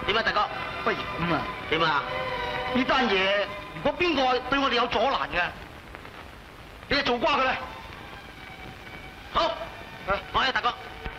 點啊，大哥？ 不如咁啊， 點啊？ 呢單嘢如果邊個對我哋有阻攔嘅，你就做瓜佢啦。 好，我啊，大哥。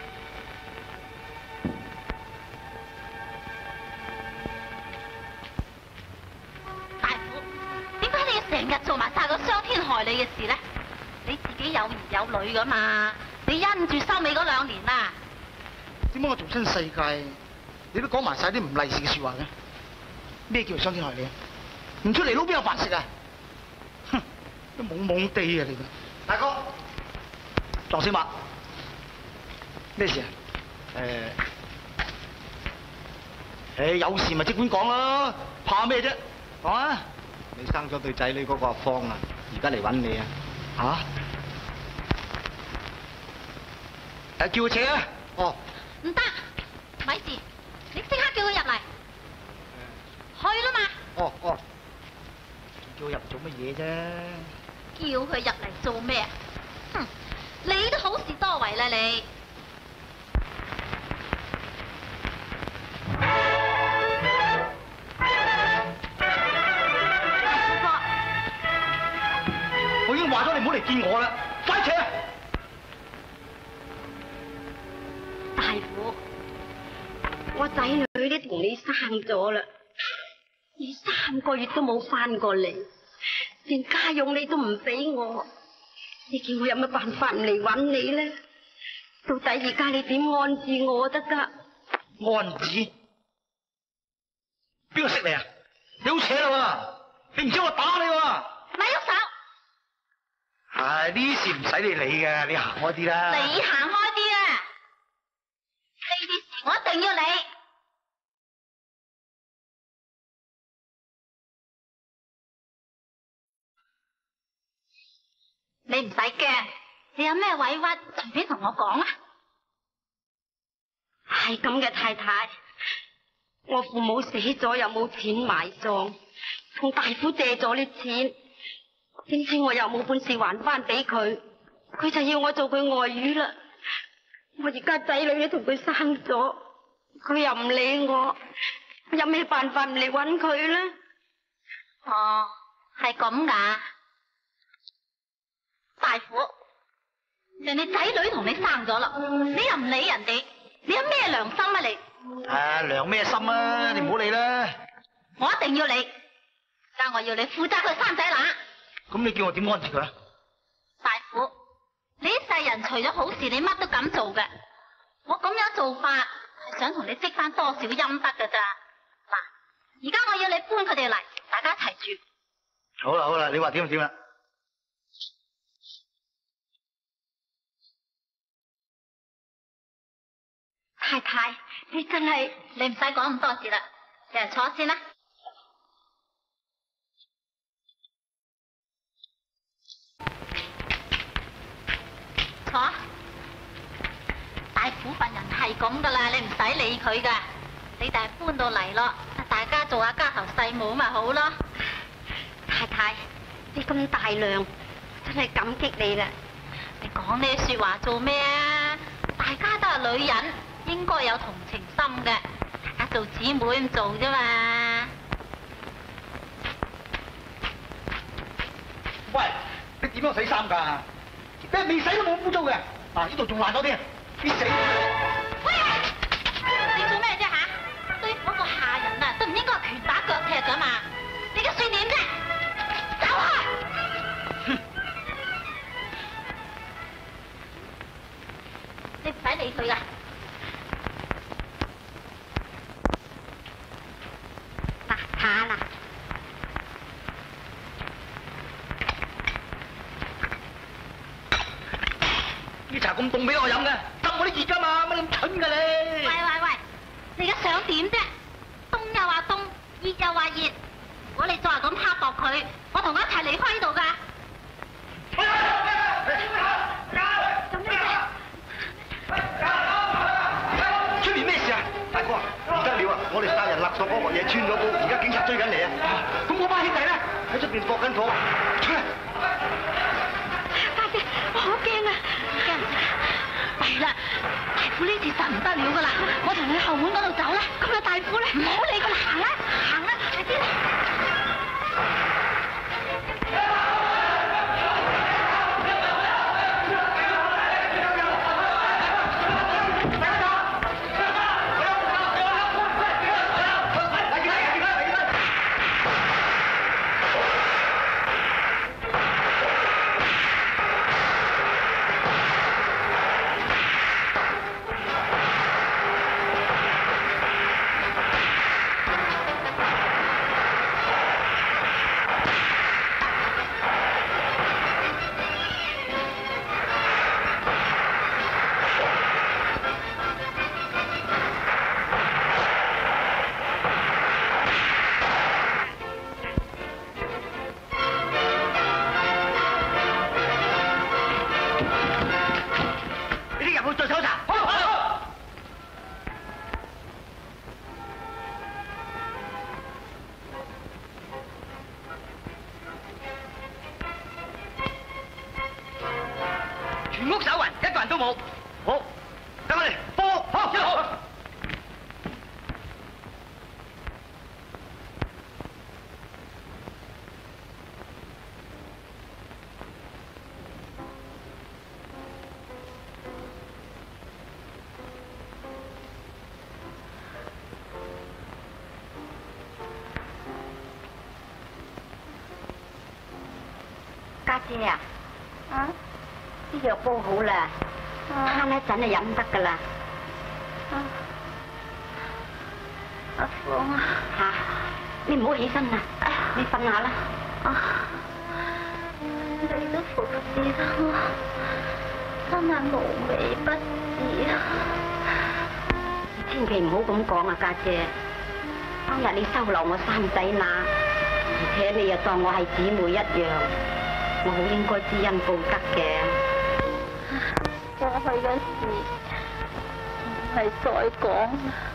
大夫，點解你要成日做埋晒個傷天害理嘅事咧？你自己有兒有女噶嘛？你因住收尾嗰2年啊！ 點解我做親世界，你都講埋晒啲唔利是嘅説話嘅？咩叫傷天害理啊？唔出嚟撈邊有飯食啊？哼，都懵懵地啊你！大哥，撞死馬，咩事啊？有事咪即管講咯，怕咩啫？講啊！ 你生咗對仔女嗰個阿芳啊，而家嚟揾你啊！ 叫佢扯啊！哦， 唔得，咪住，你即刻叫佢入嚟，去啦嘛！ 哦，叫佢入做乜嘢啫？ 叫佢入嚟做咩啊？哼，你都好事多為啦你！ 我已經話咗你唔好嚟見我啦，快扯！ 大夫，我仔女都同你生咗啦，你3個月都冇翻過嚟，連家用你都唔俾我，你叫我有乜辦法唔嚟揾你咧？到底而家你點安置我得㗎？ 安置？邊個識你啊？你好扯啦喎！你唔知我打你喎！ 咪喐手！ 呢啲事唔使你理嘅，你行開啲啦。 你行開啲啊！呢啲事我一定要理。你唔使驚，你有咩委屈隨便同我講啊！ 係咁嘅，太太，我父母死咗又冇錢埋葬，同大夫借咗啲錢，點知我又冇本事還翻俾佢，佢就要我做佢外傭啦。我而家仔女都同佢生咗，佢又唔理我，有咩辦法唔嚟揾佢咧？ 哦，係咁噶，大夫，人哋仔女同你生咗啦，你又唔理人哋，你有咩良心啊你？ 良咩心啊？你唔好理啦。 我一定要你，但我要你負責佢生仔乸。 咁你叫我點安置佢啊？ 大夫，你一世人除咗好事，你乜都敢做嘅。我咁樣做法係想同你積翻多少陰德㗎咋？嗱，而家我要你搬佢哋嚟，大家一齊住。 好啦，你話點就點啦。 太太，你真係， 你唔使講咁多事啦，你嚟坐先啦。坐。大夫份人係咁噶啦，你唔使理佢噶，你哋係搬到嚟咯，大家做下家頭細務咪好咯。 太太，你咁大量，真係感激你啦。 你講呢啲說話做咩啊？大家都係女人，應該有同情心嘅，大家做姊妹咁做啫嘛。 喂，你點樣洗衫㗎？你未洗都冇污糟嘅，呢度仲爛咗啲，你死！ 喂，你做咩啫吓？對付嗰個下人啊，都唔應該拳打腳踢㗎嘛？你嘅算點啫？走開！哼！你唔使理佢㗎。 嗱，下啦。 啲茶咁凍俾我飲嘅，得我啲熱㗎嘛，乜咁蠢㗎你？ 喂，你而家想點啫？凍又話凍，熱又話熱，如果你再係咁刻薄佢，我同佢一齊離開呢度㗎。做咩啫？ 出面咩事啊？大哥啊，唔得了啊！我哋殺人勒索嗰鑊嘢穿咗煲，而家警察追緊嚟啊！咁我班兄弟咧喺出邊搏緊火，出嚟！ 家姐，我好驚啊！ 弊啦，大夫呢次實唔得了㗎啦，我同你後門嗰度走啦。 咁啊，大大夫咧？ 唔好理咁，行啦，行啦，快啲啦！ 全屋搜勻，一個人都冇。好，跟我嚟，報告。好，知道。好。 家姐啊，啲藥煲好啦，慳一陣就飲得噶啦。 阿鳳啊， 吓，你唔好起身啦，你瞓下啦。 你都服侍得我，真係無微不至啊！ 你千祈唔好咁講啊，家姐。當日你收留我三仔乸，而且你又當我係姊妹一樣，我好應該知恩報德嘅。 過去嘅事唔係再講。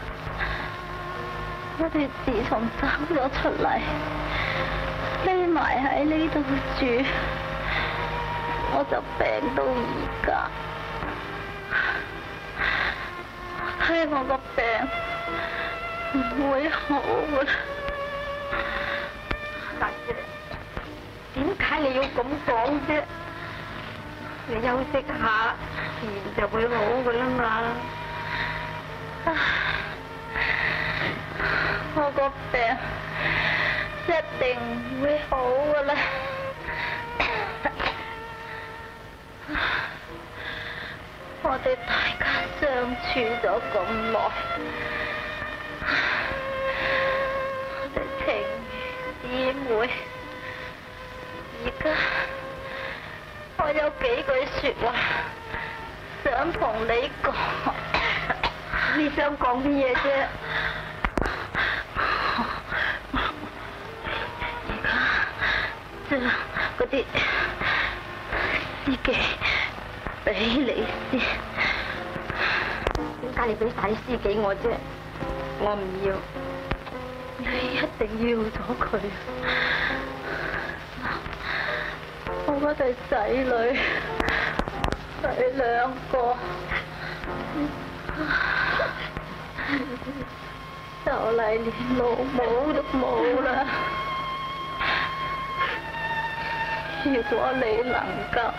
我哋自從走咗出嚟，匿埋喺呢度住，我就病到而家。我睇我個病唔會好噶啦。 家姐，點解你要咁講啫？你休息下，自然就會好噶啦嘛。 我個病一定唔會好噶啦。我哋大家相處咗咁耐，我哋情如姊妹。而家我有幾句說話想同你講。 你想講啲嘢啫？ 而家將嗰啲司機俾你先。 點解你俾晒啲司機我啫？我唔要。 你一定要咗佢。我嗰對仔女，佢兩個就嚟連老母都冇啦。如果你能夠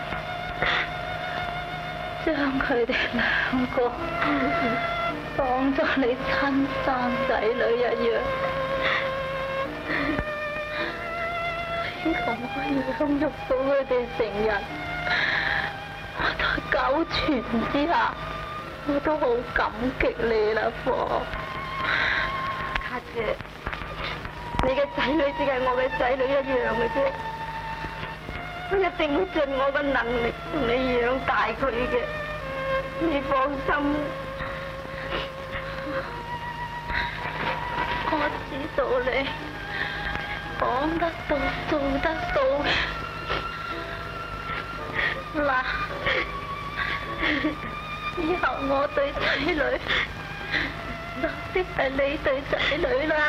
將佢哋兩個當作你親生仔女一樣，同我養育到佢哋成人，我在九泉之下，我都好感激你啦，婆。 家姐，你嘅仔女只係我嘅仔女一樣嘅啫，我一定會盡我嘅能力同你養大佢嘅，你放心。 我知道你講得到做得到嘅。嗱，以後我對仔女就即係你對仔女啦。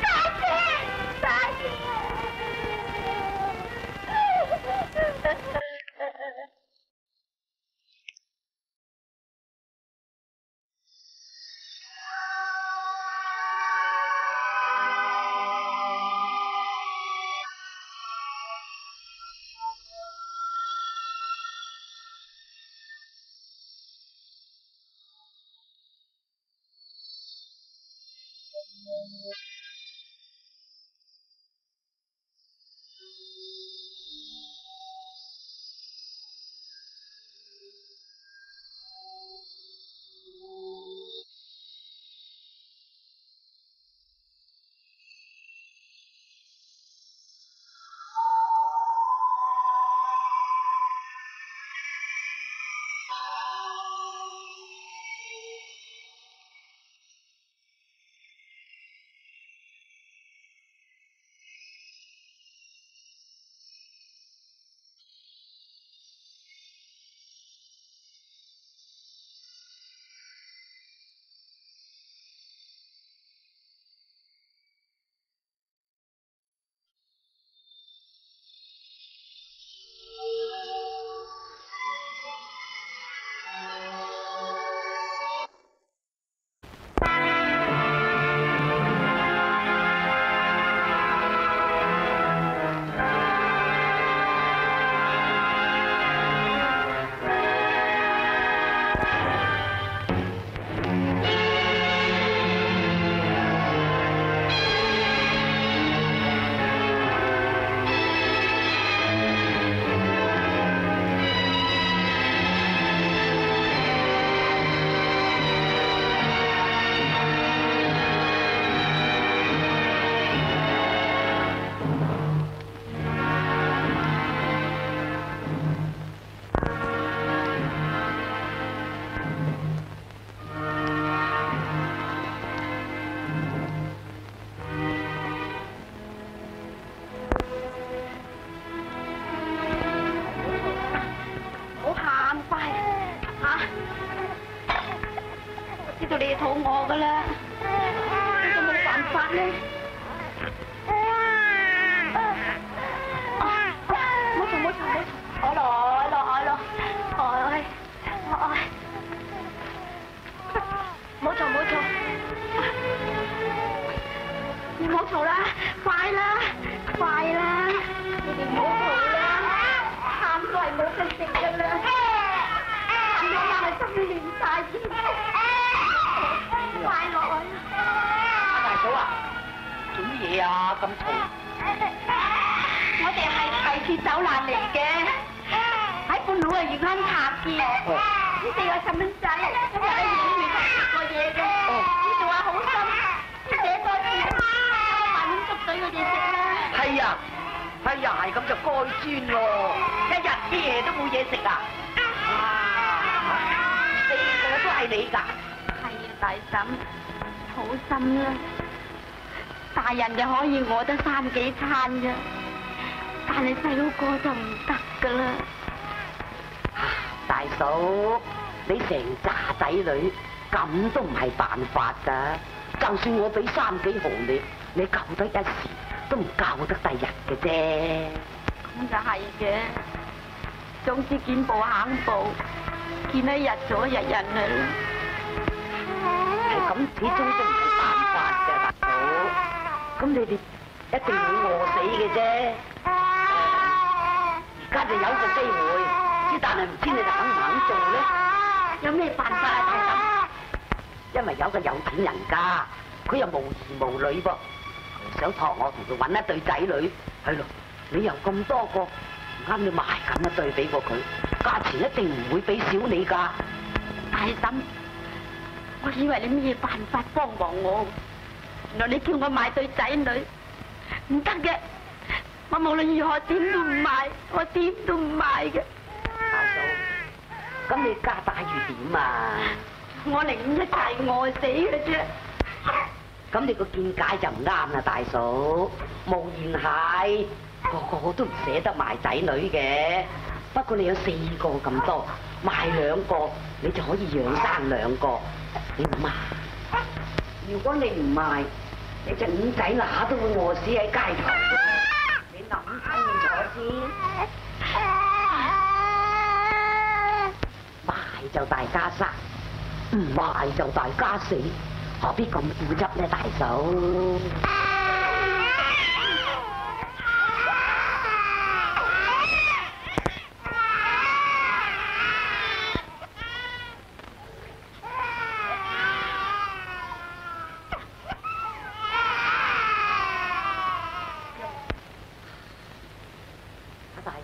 家姐。 知道你肚餓噶啦，你有冇辦法咧？冇嘈，我來，冇嘈，你唔好嘈啦，快啦，你哋唔好嘈啦，喊都係冇得食噶啦，喊到媽咪心亂晒添。快落去！ 大嫂啊，做乜嘢啊？咁嘈！ 我哋係第次走難嚟嘅，喺半路啊遇啱塌嘅。呢4個細蚊仔今日喺醫院食過嘢嘅，呢度話好心，你寫多次，我慢碗粥水佢哋食啦。 係啊，係咁就該專咯，一日啲嘢都冇嘢食啊！4個都係你㗎。 大嬸，好心啦，大人就可以餓得3幾餐啫，但係細佬哥就唔得噶啦。 大嫂，你成扎仔女咁都唔係辦法噶，就算我俾3幾毫你救得一時，都唔救得第日嘅啫。 咁就係嘅，總之見步行步，見得日咗日人噶啦。 咁始終都唔係辦法嘅，大嫂。咁你哋一定會餓死嘅啫。而家就有個機會，但係唔知你哋肯唔肯做咧？ 有咩辦法啊，大嬸？ 因為有個有錢人家，佢又無兒無女噃，想託我同佢搵一對仔女。係咯，你又咁多個，唔啱你賣咁一對俾過佢，價錢一定唔會俾少你㗎。 大嬸。我以為你咩辦法幫忙我，原來你叫我買對仔女，唔得嘅，我無論如何點都唔買，我點都唔買嘅。 大嫂，咁你家大如點啊？ 我寧願一齊餓死嘅啫。 咁你個見解就唔啱啦，大嫂。無言係個都唔捨得賣仔女嘅，不過你有4個咁多，賣2個，你就可以養生2個。你唔賣，如果你唔賣，你隻5仔乸都會餓死喺街頭。你諗清楚先，賣就大家生，唔賣就大家死，何必咁固執呢，大嫂？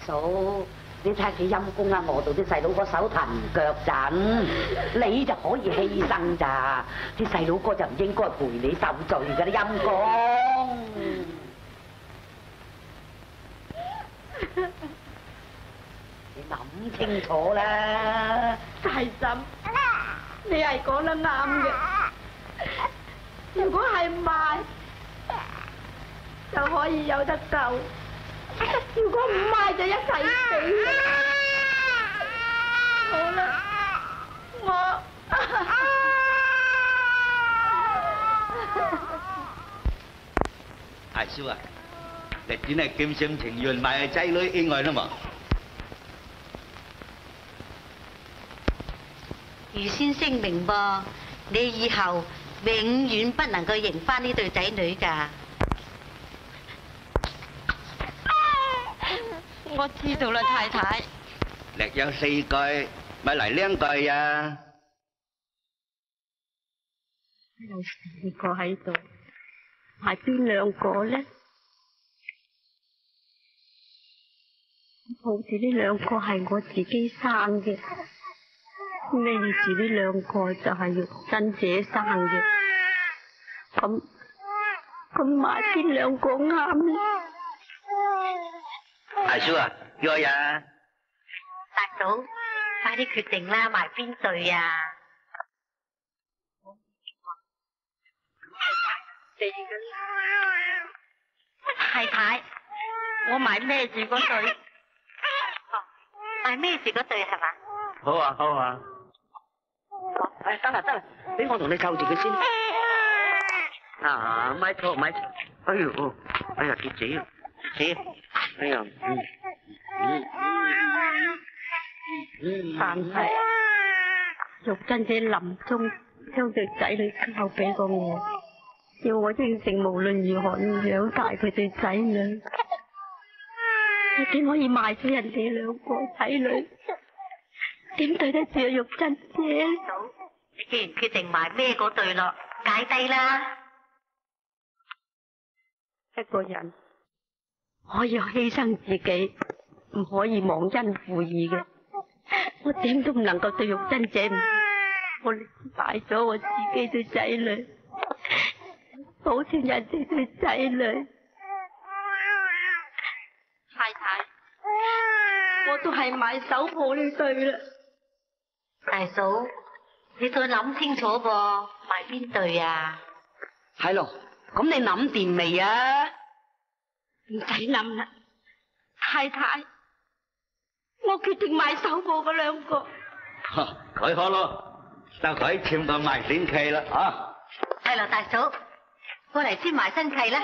嫂，你睇下幾陰公啊！餓到啲細佬哥手騰腳震，你就可以犧牲咋？啲細佬哥就唔應該陪你受罪㗎啦，陰公。你諗清楚啦！ 大嬸，你係講得啱嘅。如果係賣，就可以有得救；如果唔賣，就一齊死。好啦，我大叔啊，你真係甘心情願賣仔女意外啦嘛？ 預先聲明噃，你以後永遠不能夠認翻呢對仔女㗎。 我知道啦，太太。 力有4句，咪嚟2句呀？ 有4個喺度，係邊2個咧？好似呢2個係我自己生嘅，呢住呢2個就係玉珍姐生嘅。咁買邊2個啱咧？ 大叔啊，約呀！ 大嫂，快啲決定啦，買邊對呀？太太，我買孭住嗰對。買孭住嗰對係嘛？ 好啊，好啊。 得啦，俾我同你扣住佢先。啊，咪錯。哎呀，跌死啊！哎呀， 但係玉珍姐臨終將對仔女交俾過我，要我應承無論如何要養大佢對仔女。你點可以賣咗人哋2個仔女？點對得住阿玉珍姐？ 你既然決定賣孭嗰對咯，解低啦。 一個人可以犧牲自己，唔可以忘恩負義嘅。我點都唔能夠對玉珍姐唔住，我賣咗我自己對仔女，保全人哋對仔女。太太，我都係買手抱呢對啦。 大嫂，你再諗清楚噃，買邊對啊？ 係咯，咁你諗掂未啊？ 唔使諗啦，太太，我決定買手抱嗰2個。 佢好咯，就佢簽個賣新契啦啊！ 係啦，大嫂，過嚟簽埋新契啦。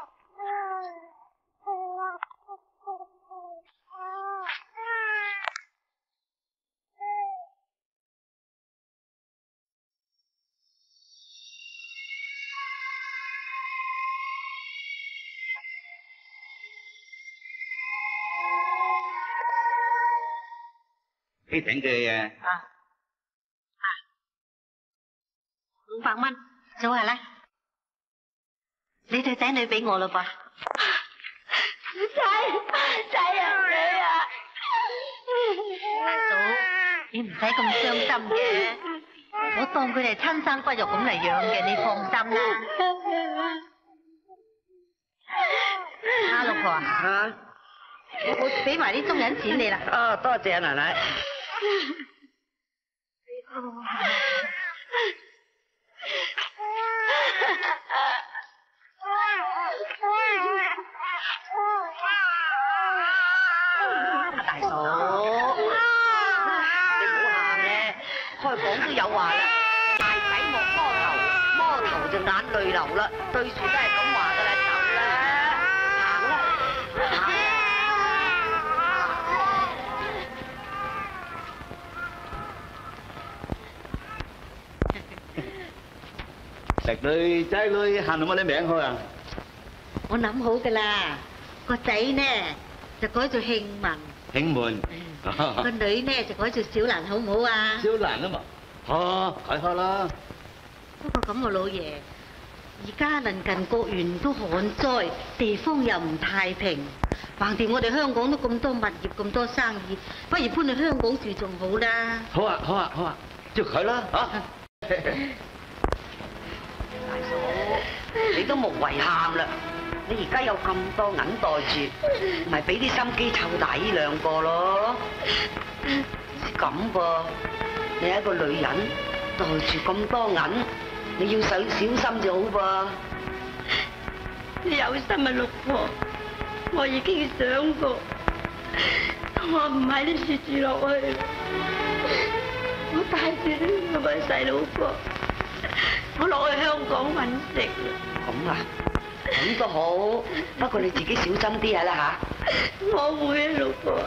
幾挺嘅嘢 ？500蚊，數下啦。你對仔女俾我啦噃。 仔啊你啊！ 大嫂，你唔使咁傷心嘅，我當佢哋親生骨肉咁嚟養嘅，你放心啦。老婆啊，我俾埋啲中銀錢你啦。 哦，多謝奶奶。 大嫂，你唔好喊咧，開講都有話啦，大仔莫摸頭就眼淚流啦，對樹都係咁話噶啦，走啦，行啦， 食女仔女喊到乜啲名好啊？ 我諗好噶啦，個仔呢就改做慶文， 慶門， 個女呢就改做小蘭，好唔好啊？ 小蘭啊嘛，改開啦。 不過咁，我老爺，而家鄰近國園都旱災，地方又唔太平， 橫掂我哋香港都咁多物業咁多生意，不如搬去香港住仲好啦。 好啊，好啊，好啊，照佢啦嚇。 大嫂，你都無謂喊啦！你而家有咁多銀袋住，咪俾啲心機湊大呢兩個咯。咁噃，你係一個女人，袋住咁多銀，你要小心就好噃。 你有心啊，六婆，我已經想過，我唔喺呢處住落去，我帶住呢兩個細佬哥，我落去香港揾食啦。 咁啊，咁都好，不過你自己小心啲啊啦嚇。 我會啊，六婆。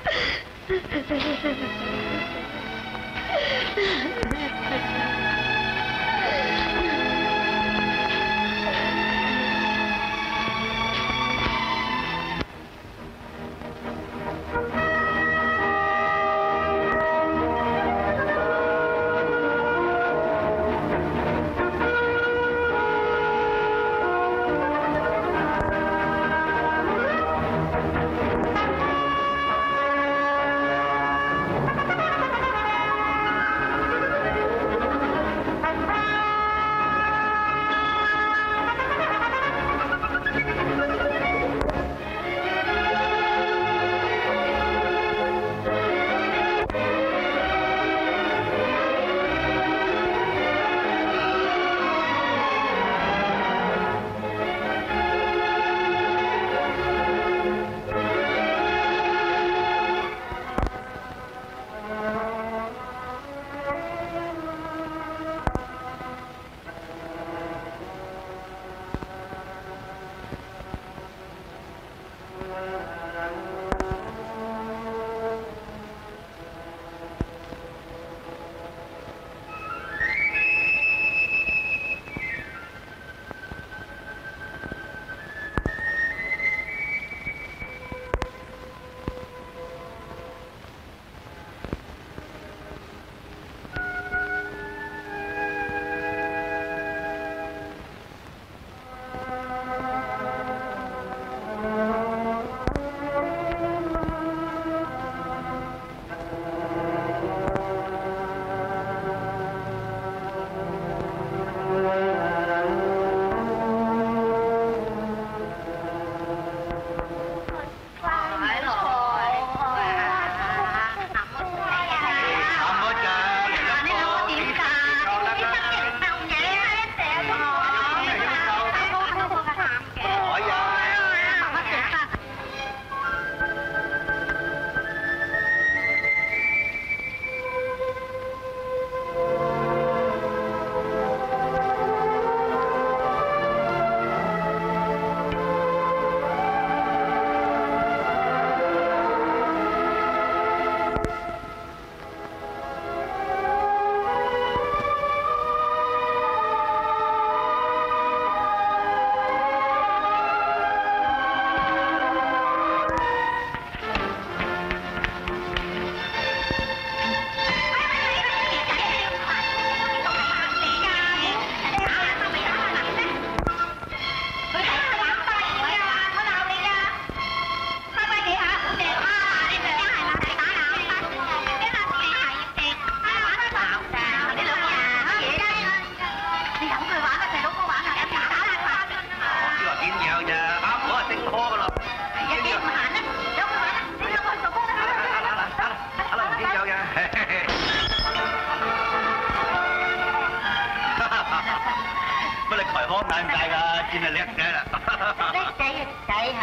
真係叻仔啦！ 叻仔嘅仔嚇。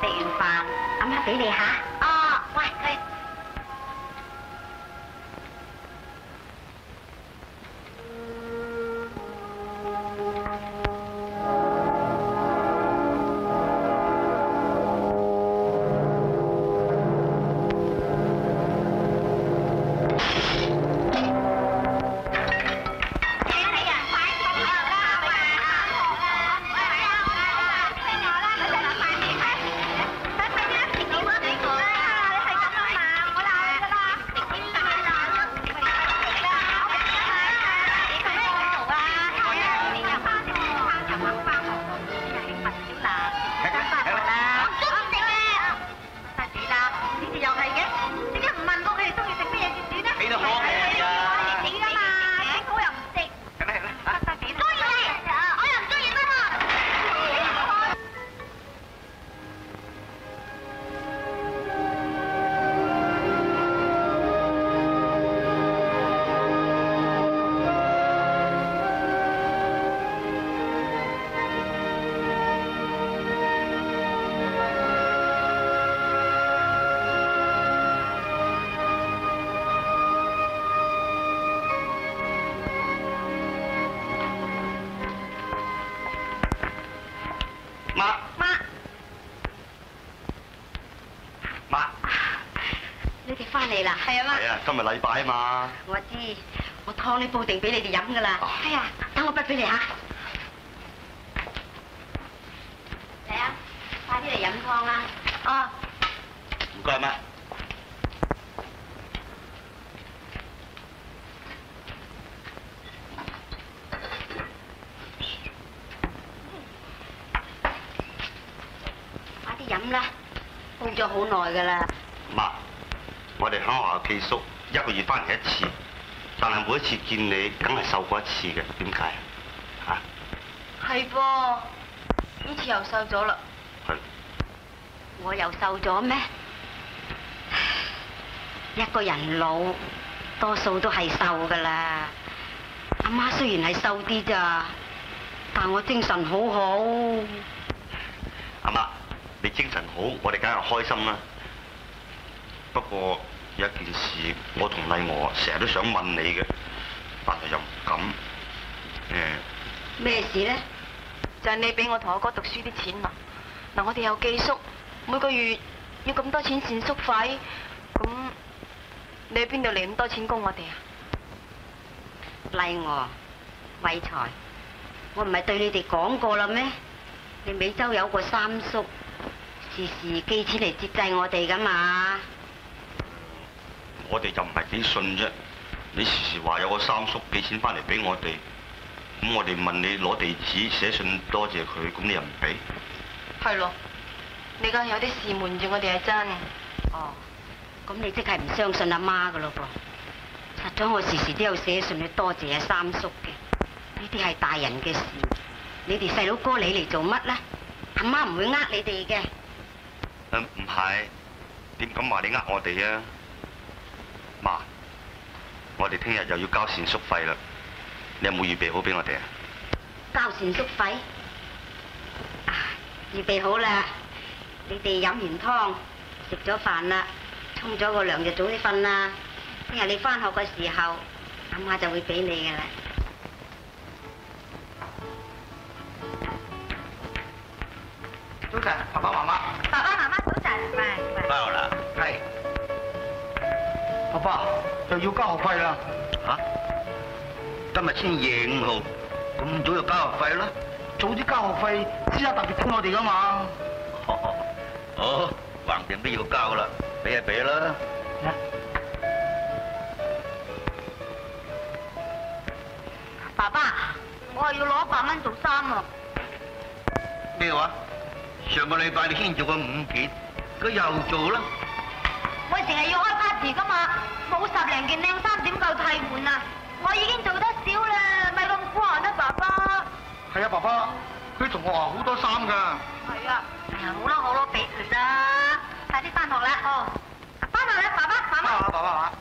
食完飯，阿媽俾你吓。哦，喂，去。嚟啦，係啊嘛。係啊，今日禮拜啊嘛。我知，我湯你煲定俾你哋飲噶啦。係啊，等我筆俾你吓。嚟啊，快啲嚟飲湯啦。哦。唔該媽。快啲飲啦，煲咗好耐噶啦。媽。我哋鄉下寄宿一個月翻嚟一次，但係每一次見你，梗係瘦過一次嘅，點解啊？係噃，呢次又瘦咗啦。係。我又瘦咗咩？一個人老，多數都係瘦噶啦。阿媽雖然係瘦啲咋，但我精神好好。阿媽，你精神好，我哋梗係開心啦。不過有一件事，我同麗娥成日都想問你嘅，但係又唔敢。咩事咧？就係你俾我同我哥讀書啲錢啊！嗱，我哋有寄宿，每個月要咁多錢膳宿費，咁你喺邊度嚟咁多錢供我哋啊？麗娥、偉才，我唔係對你哋講過啦咩？你美洲有個三叔，時時寄錢嚟接濟我哋噶嘛。我哋就唔係幾信啫，你時時話有個三叔寄錢翻嚟俾我哋，咁我哋問你攞地址寫信多謝佢，咁你又唔俾？係咯，你梗係有啲事瞞住我哋係真。哦，咁你即係唔相信阿媽噶咯噃？實在我時時都有寫信去多謝阿三叔嘅，呢啲係大人嘅事，你哋細佬哥你嚟做乜咧？阿媽唔會呃你哋嘅。唔係，點敢話你呃我哋啊？媽，我哋聽日又要交膳宿費啦，你有冇預備好俾我哋啊？交膳宿費？預備好啦，你哋飲完湯，食咗飯啦，沖咗個涼就早啲瞓啦。聽日你返學嘅時候，阿媽就會俾你噶啦。早晨，爸爸媽媽。爸爸媽媽早晨，係。返學啦。係。爸爸又要交學費啦！嚇？今日先25號，咁早就交學費啦？早啲交學費，先有特別聽我哋噶嘛。好，橫掂都要交啦，俾就俾啦。爸爸，我係要攞100蚊做衫啊！咩話？上個禮拜你先做過5件，佢又做啦？我成日要開 party 噶嘛，冇10零件靚衫點夠替換啊！我已經做得少啦，咪咁孤寒啦，爸爸。係啊，爸爸，佢同學校好多衫㗎。係啊，哎呀，好啦好啦，俾佢啦，快啲返學啦，哦，返學啦，爸爸，媽媽。爸爸。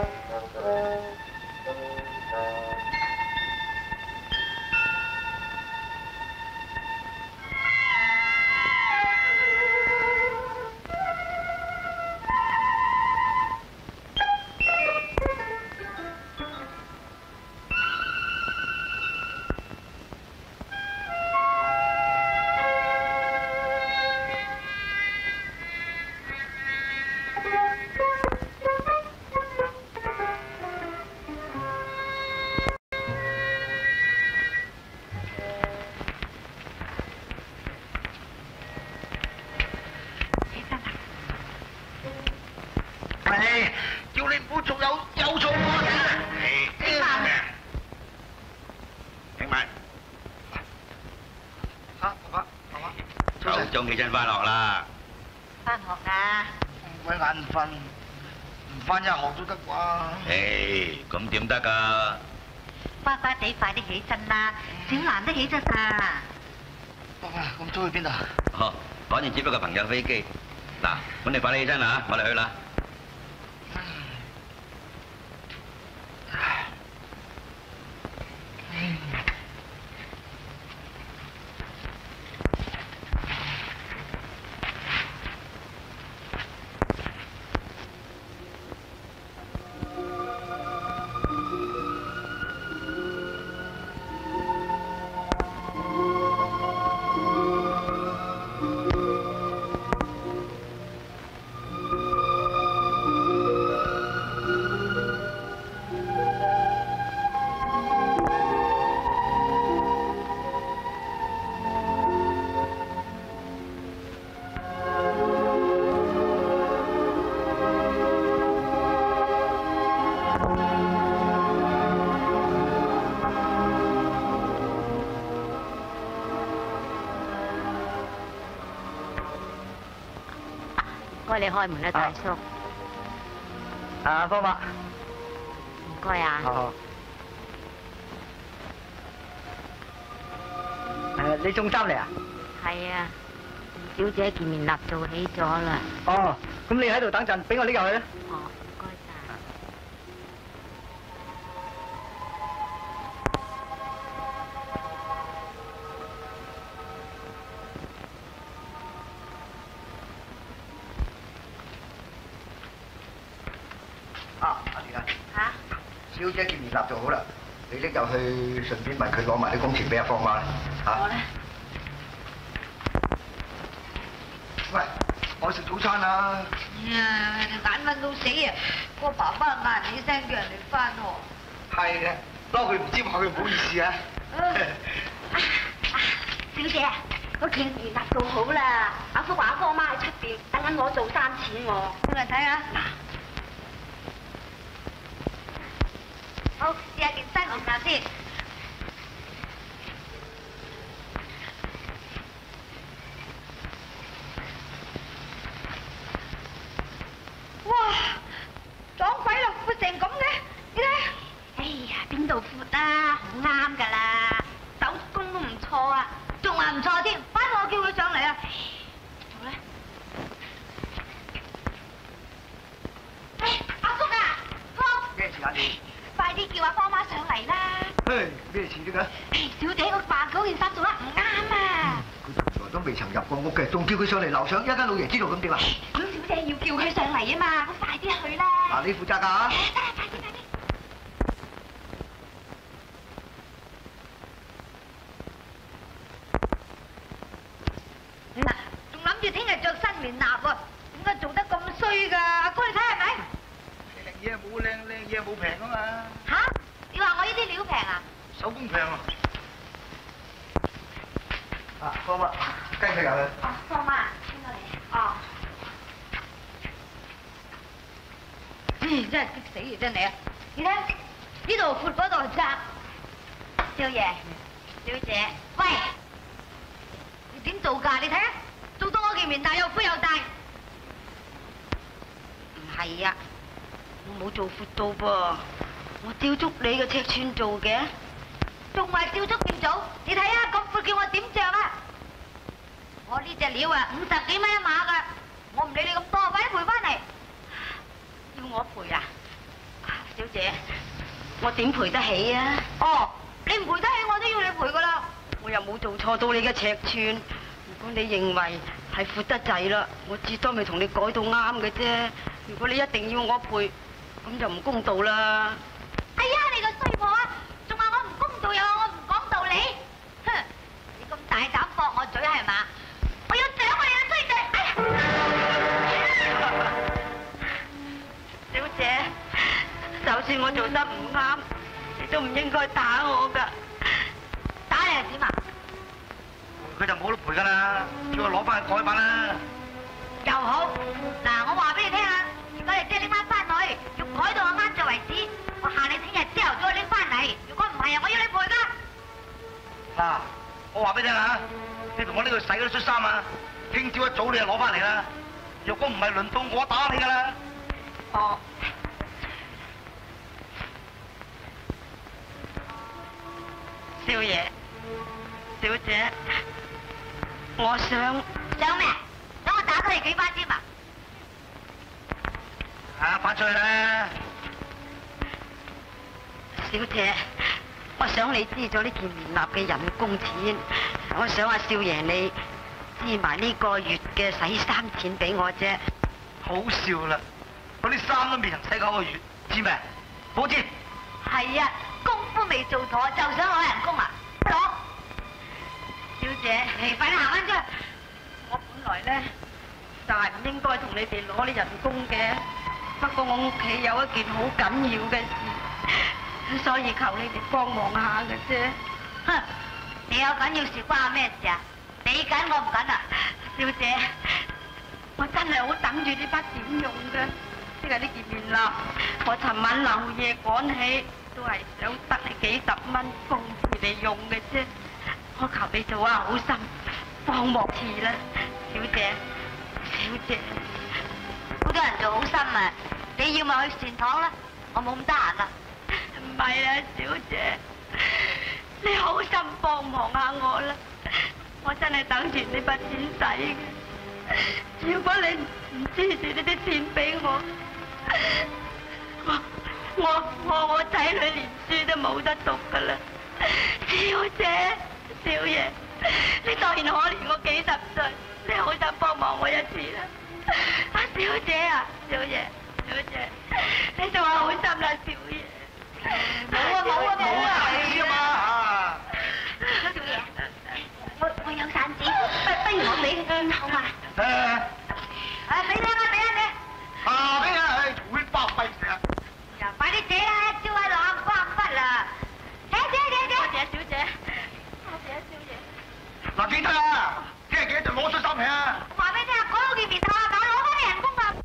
叫你唔好做有做我嘅。 聽晚， 爸爸， 夠鐘起身翻學啦。 翻學啊！ 鬼眼瞓，唔翻一學都得啩？ 咁點得㗎？ 乖乖地快啲起身啦，小蘭都起咗啦。 爸爸，咁早去邊度？ 哦，趕住接咗個朋友飛機。嗱，咁你快啲起身啦，我哋去啦。 該你開門啦，大叔。 方伯。 唔該啊。 好。你送衫嚟啊？ 係啊，小姐見面立做起咗啦。 哦，咁你喺度等陣，俾我拎入去啦。 哦，唔該晒。 阿田啊。 嚇？ 小姐見面立做好啦，你拎入去，順便問佢攞埋啲工錢俾阿芳媽啦。 好啦。 喂，我食早餐啦。 呀，眼瞓到死啊！個爸爸嗌你聲叫人哋翻學。 係嘅，不過佢唔知話佢唔好意思啊。 小姐，個見面立做好啦，阿福話阿芳媽喺出邊等緊我做生錢喎。 過嚟睇下。好，試下件新紅衫先。哇！撞鬼咯，闊成咁嘅，你睇。 哎呀，邊度闊啊，好啱㗎啦，手工都唔錯啊。 仲話唔錯添，翻我叫佢上嚟啊！ 好啦。哎，阿福啊，福！ 咩事啊你？ 快啲叫阿芳媽上嚟啦！ 嘿，咩事啫㗎？ 小姐個話嗰件衫做得唔啱啊！ 佢從來都未曾入過屋嘅，仲叫佢上嚟樓上，一間老爺知道咁點啊？ 咁小姐要叫佢上嚟啊嘛，咁快啲去啦！ 嗱，你負責㗎嚇。 得啦，快啲快啲！ 仲諗住聽日着新棉衲喎，點解做得咁衰㗎？阿哥你睇係咪？ 靚嘢冇靚嘢冇平啊嘛。 嚇！你話我呢啲料平啊？ 手工平啊！ 芳媽，跟佢入去。 哦，芳媽，聽到你。哦。 真係激死啊！真係啊！你睇呢度闊嗰度窄。 少爺，小姐， 喂，你點做㗎？你睇下，做到我件棉衲又寬又大。唔係啊，我冇做闊到噃，我照足你嘅尺寸做嘅，仲話照足件做。你睇下咁闊叫我點着啊？我呢隻料啊50幾蚊一碼㗎，我唔理你咁多，快啲賠翻嚟。 要我賠啊？ 姐，我點賠得起啊？ 哦，你唔賠得起我都要你賠噶啦。 我又冇做錯到你嘅尺寸，如果你認為係闊得滯啦，我至多咪同你改到啱嘅啫。如果你一定要我賠，咁就唔公道啦。 哎呀，你個衰婆啊，仲話我唔公道又話我唔講道理，哼！你咁大膽駁我嘴係嘛？我要掌我你個衰仔！哎呀！ 小姐，就算我做得唔啱，你都唔應該打我㗎。 打你係點啊？ 佢就冇得賠㗎啦，叫佢攞翻去改版啦。 又好，嗱，我話俾你聽啊，如果你即係拎翻去，要改到我啱咗為止，我限你聽日朝頭早拎翻嚟。如果唔係啊，我要你賠㗎。 嗱，我話俾你聽啊，你同我呢度洗嗰啲恤衫啊，聽朝一早你就攞翻嚟啦。若果唔係輪到我打你㗎啦。 哦。少爺，小姐，我想咩？想我打多你幾巴添啊？ 翻出去啦！ 小姐，我想你知咗呢件棉衲嘅人工錢，我想阿少爺你支埋呢個月嘅洗衫錢俾我啫。 好笑啦！嗰啲衫都未人洗9個月，知咩？好知？ 係啊，功夫未做妥就想攞人工啊！攞！ 小姐， 你快啲行翻出去！ 我本來咧就係唔應該同你哋攞啲人工嘅，不過我屋企有一件好緊要嘅事，所以求你哋幫忙下嘅啫。 哼！你有緊要事關我咩事啊？你緊我唔緊啊！ 小姐，我真係好等住呢筆錢用嘅，即係呢件棉衲，我尋晚漏夜趕起，都係想得你幾10蚊工資嚟用嘅啫。我求你做下好心，幫莫遲啦，小姐，小姐。 好多人做好心啊！你要咪去善堂啦，我冇咁得閒啦。 唔係啦，小姐，你好心幫忙下我啦，我真係等住呢筆錢使嘅。如果你唔支持呢啲錢俾我，我仔女連書都冇得讀噶啦。小姐，少爺，你當然可憐我幾10歲，你好心幫忙我一次啦。啊，小姐啊，少爺，小姐，你做下好心啦，少爺。 冇啊冇啊冇啊！ 係啊嘛！ 少爺，我有散紙，不如我俾好嘛？俾你啊俾你！ 俾啊！會包費成日。 呀，快啲借啦，招喺度關筆啦！借！ 多謝小姐，多謝少爺。 嗱，記得啊，聽日記得就攞出衫嚟啊！ 話俾你聽啊，嗰件棉衲啊，攞翻你人工啊！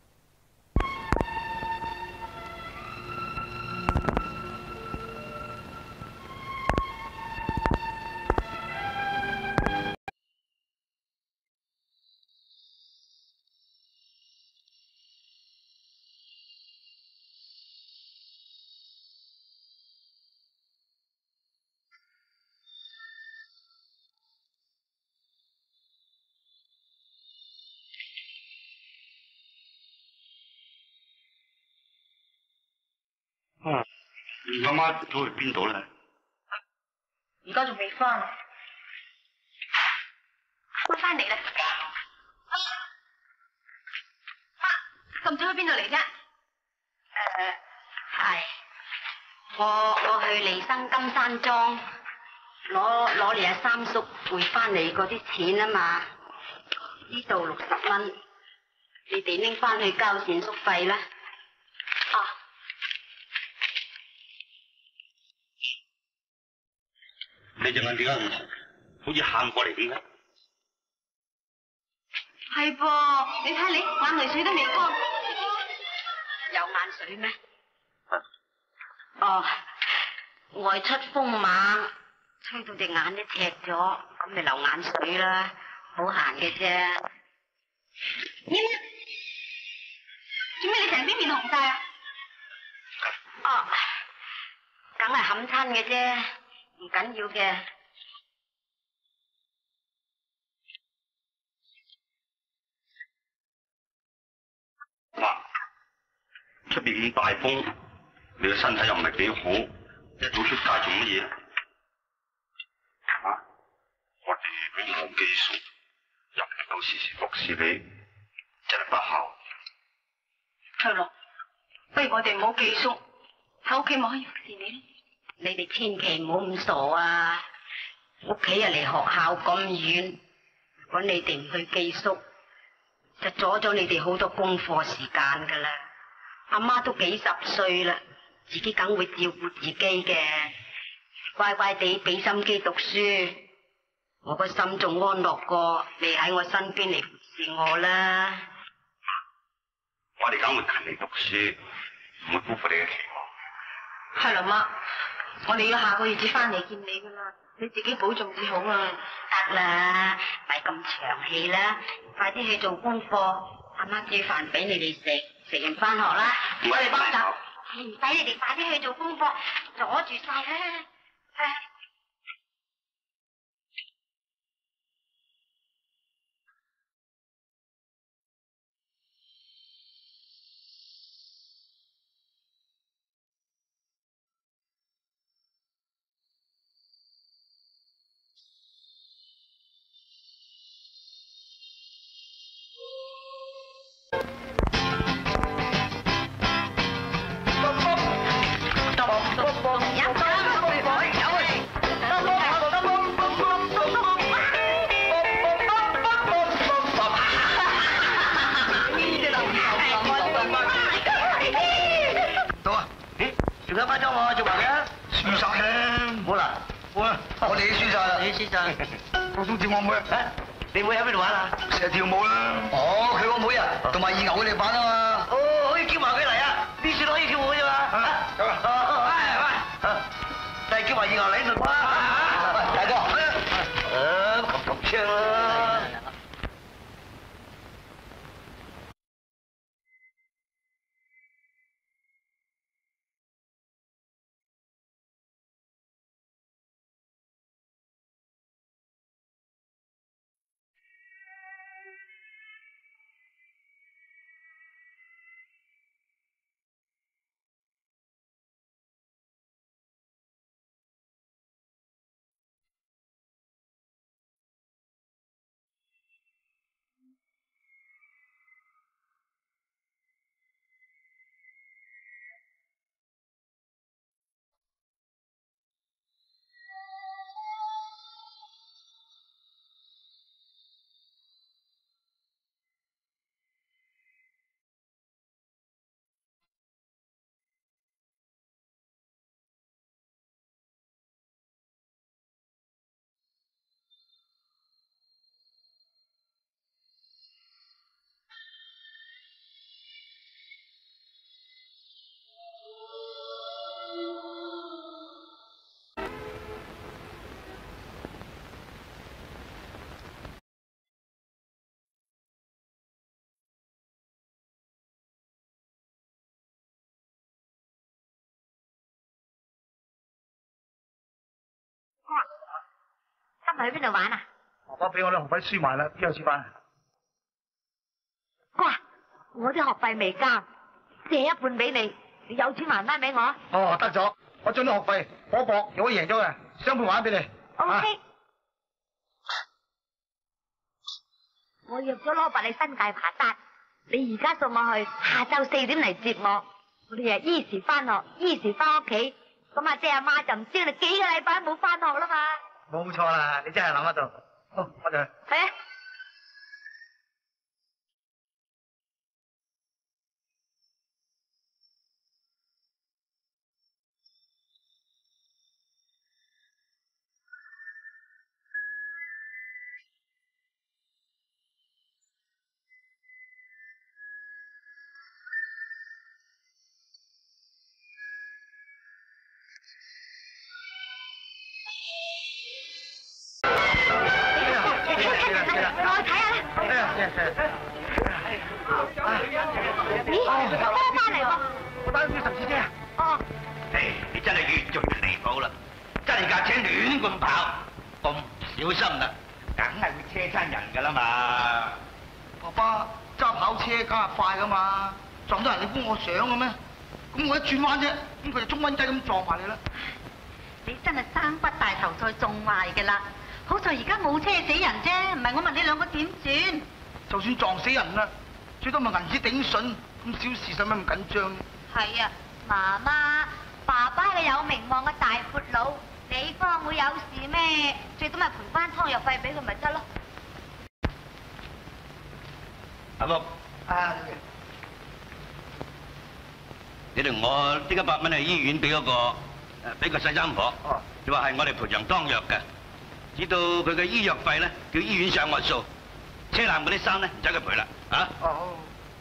你阿媽走去邊度咧？ 而家仲未翻，我翻嚟啦。媽，咁早去邊度嚟啫？係我去離生金山莊攞你阿三叔匯翻嚟嗰啲錢啊嘛，呢度60蚊，你哋拎翻去交膳宿費啦。 你隻眼點解好似喊過嚟點解？ 係噃，你睇你眼淚水都未乾，有眼水咩？哦，外出風猛，吹到隻眼都赤咗，咁咪流眼水啦，好閒嘅啫。做咩你成邊面紅晒啊？哦，梗係冚親嘅啫。唔緊要嘅。 媽，出邊咁大風， 你個身體又唔係幾好，一早出街做乜嘢？啊！我哋都冇技術，又唔能夠時時服侍你，真係不孝。 係咯，不如我哋唔好寄宿，喺屋企咪可以服侍你咯。 你哋千祈唔好咁傻啊！屋企啊離學校咁遠，如果你哋唔去寄宿，就阻咗你哋好多功課時間噶啦。阿媽都幾十歲啦，自己梗會照顧自己嘅，乖乖地俾心機讀書，我個心仲安樂過你喺我身邊嚟服侍我啦。 我哋梗會勤力讀書，唔會辜負你嘅期望。 係啦，媽，我哋要下個月至翻嚟見你噶啦，你自己保重至好啊。 得啦，咪咁長氣啦，快啲去做功課，阿媽煮飯俾你哋食，食完翻學啦。 我哋幫手。 唔使你哋快啲去做功課，阻住晒啦。 我中意我妹啊！ 你妹喺邊度玩啊？ 成日跳舞啦。哦，佢個妹啊，同埋二牛佢哋玩啊嘛。 哦，可以叫埋佢嚟啊！呢次都可以跳舞啫嘛。 走啦。 喂，就係叫埋二牛嚟度啦。 喂，大哥。 咁唱啦。 今日去邊度玩啊？ 爸爸俾我啲學費輸埋啦，邊有錢返？ 哇！我啲學費未交，借一半俾你，你有錢還翻俾我。 哦，得咗，我將啲學費賭博，如果贏咗嘅，雙倍還俾你。 OK。我約咗羅伯你新界爬山，你而家送我去，下晝4點嚟接我。我哋日依時翻學，依時翻屋企，咁阿姐阿媽就唔知你幾個禮拜冇翻學啦嘛。 冇錯啦，你真係諗得到。好，我哋去。 係啊。 咦，翻嚟喎！ 我打咗10次車啊！ 哦。 唉，你真係越做越離譜啦！揸住架車亂咁跑，咁唔小心啦，梗係會車親人噶啦嘛！ 爸爸揸跑車梗係快噶嘛，撞到人你估我想嘅咩？ 咁我一轉彎啫，咁佢就中瘟雞咁撞埋你啦。 你真係生不帶頭再種壞嘅啦！好在而家冇車死人啫，唔係我問你兩個點算？ 就算撞死人啦，最多咪銀紙頂筍，咁小事使乜咁緊張？ 係啊，媽媽，爸爸係個有名望嘅大闊佬，你方會有事咩？最多咪賠翻湯藥費俾佢咪得咯。 阿福，你同我啲100蚊去醫院俾嗰個俾個細三婆，你話係我哋賠償湯藥嘅，至到佢嘅醫藥費咧，叫醫院上我數，車爛嗰啲衫咧唔使佢賠啦，啊？ 哦。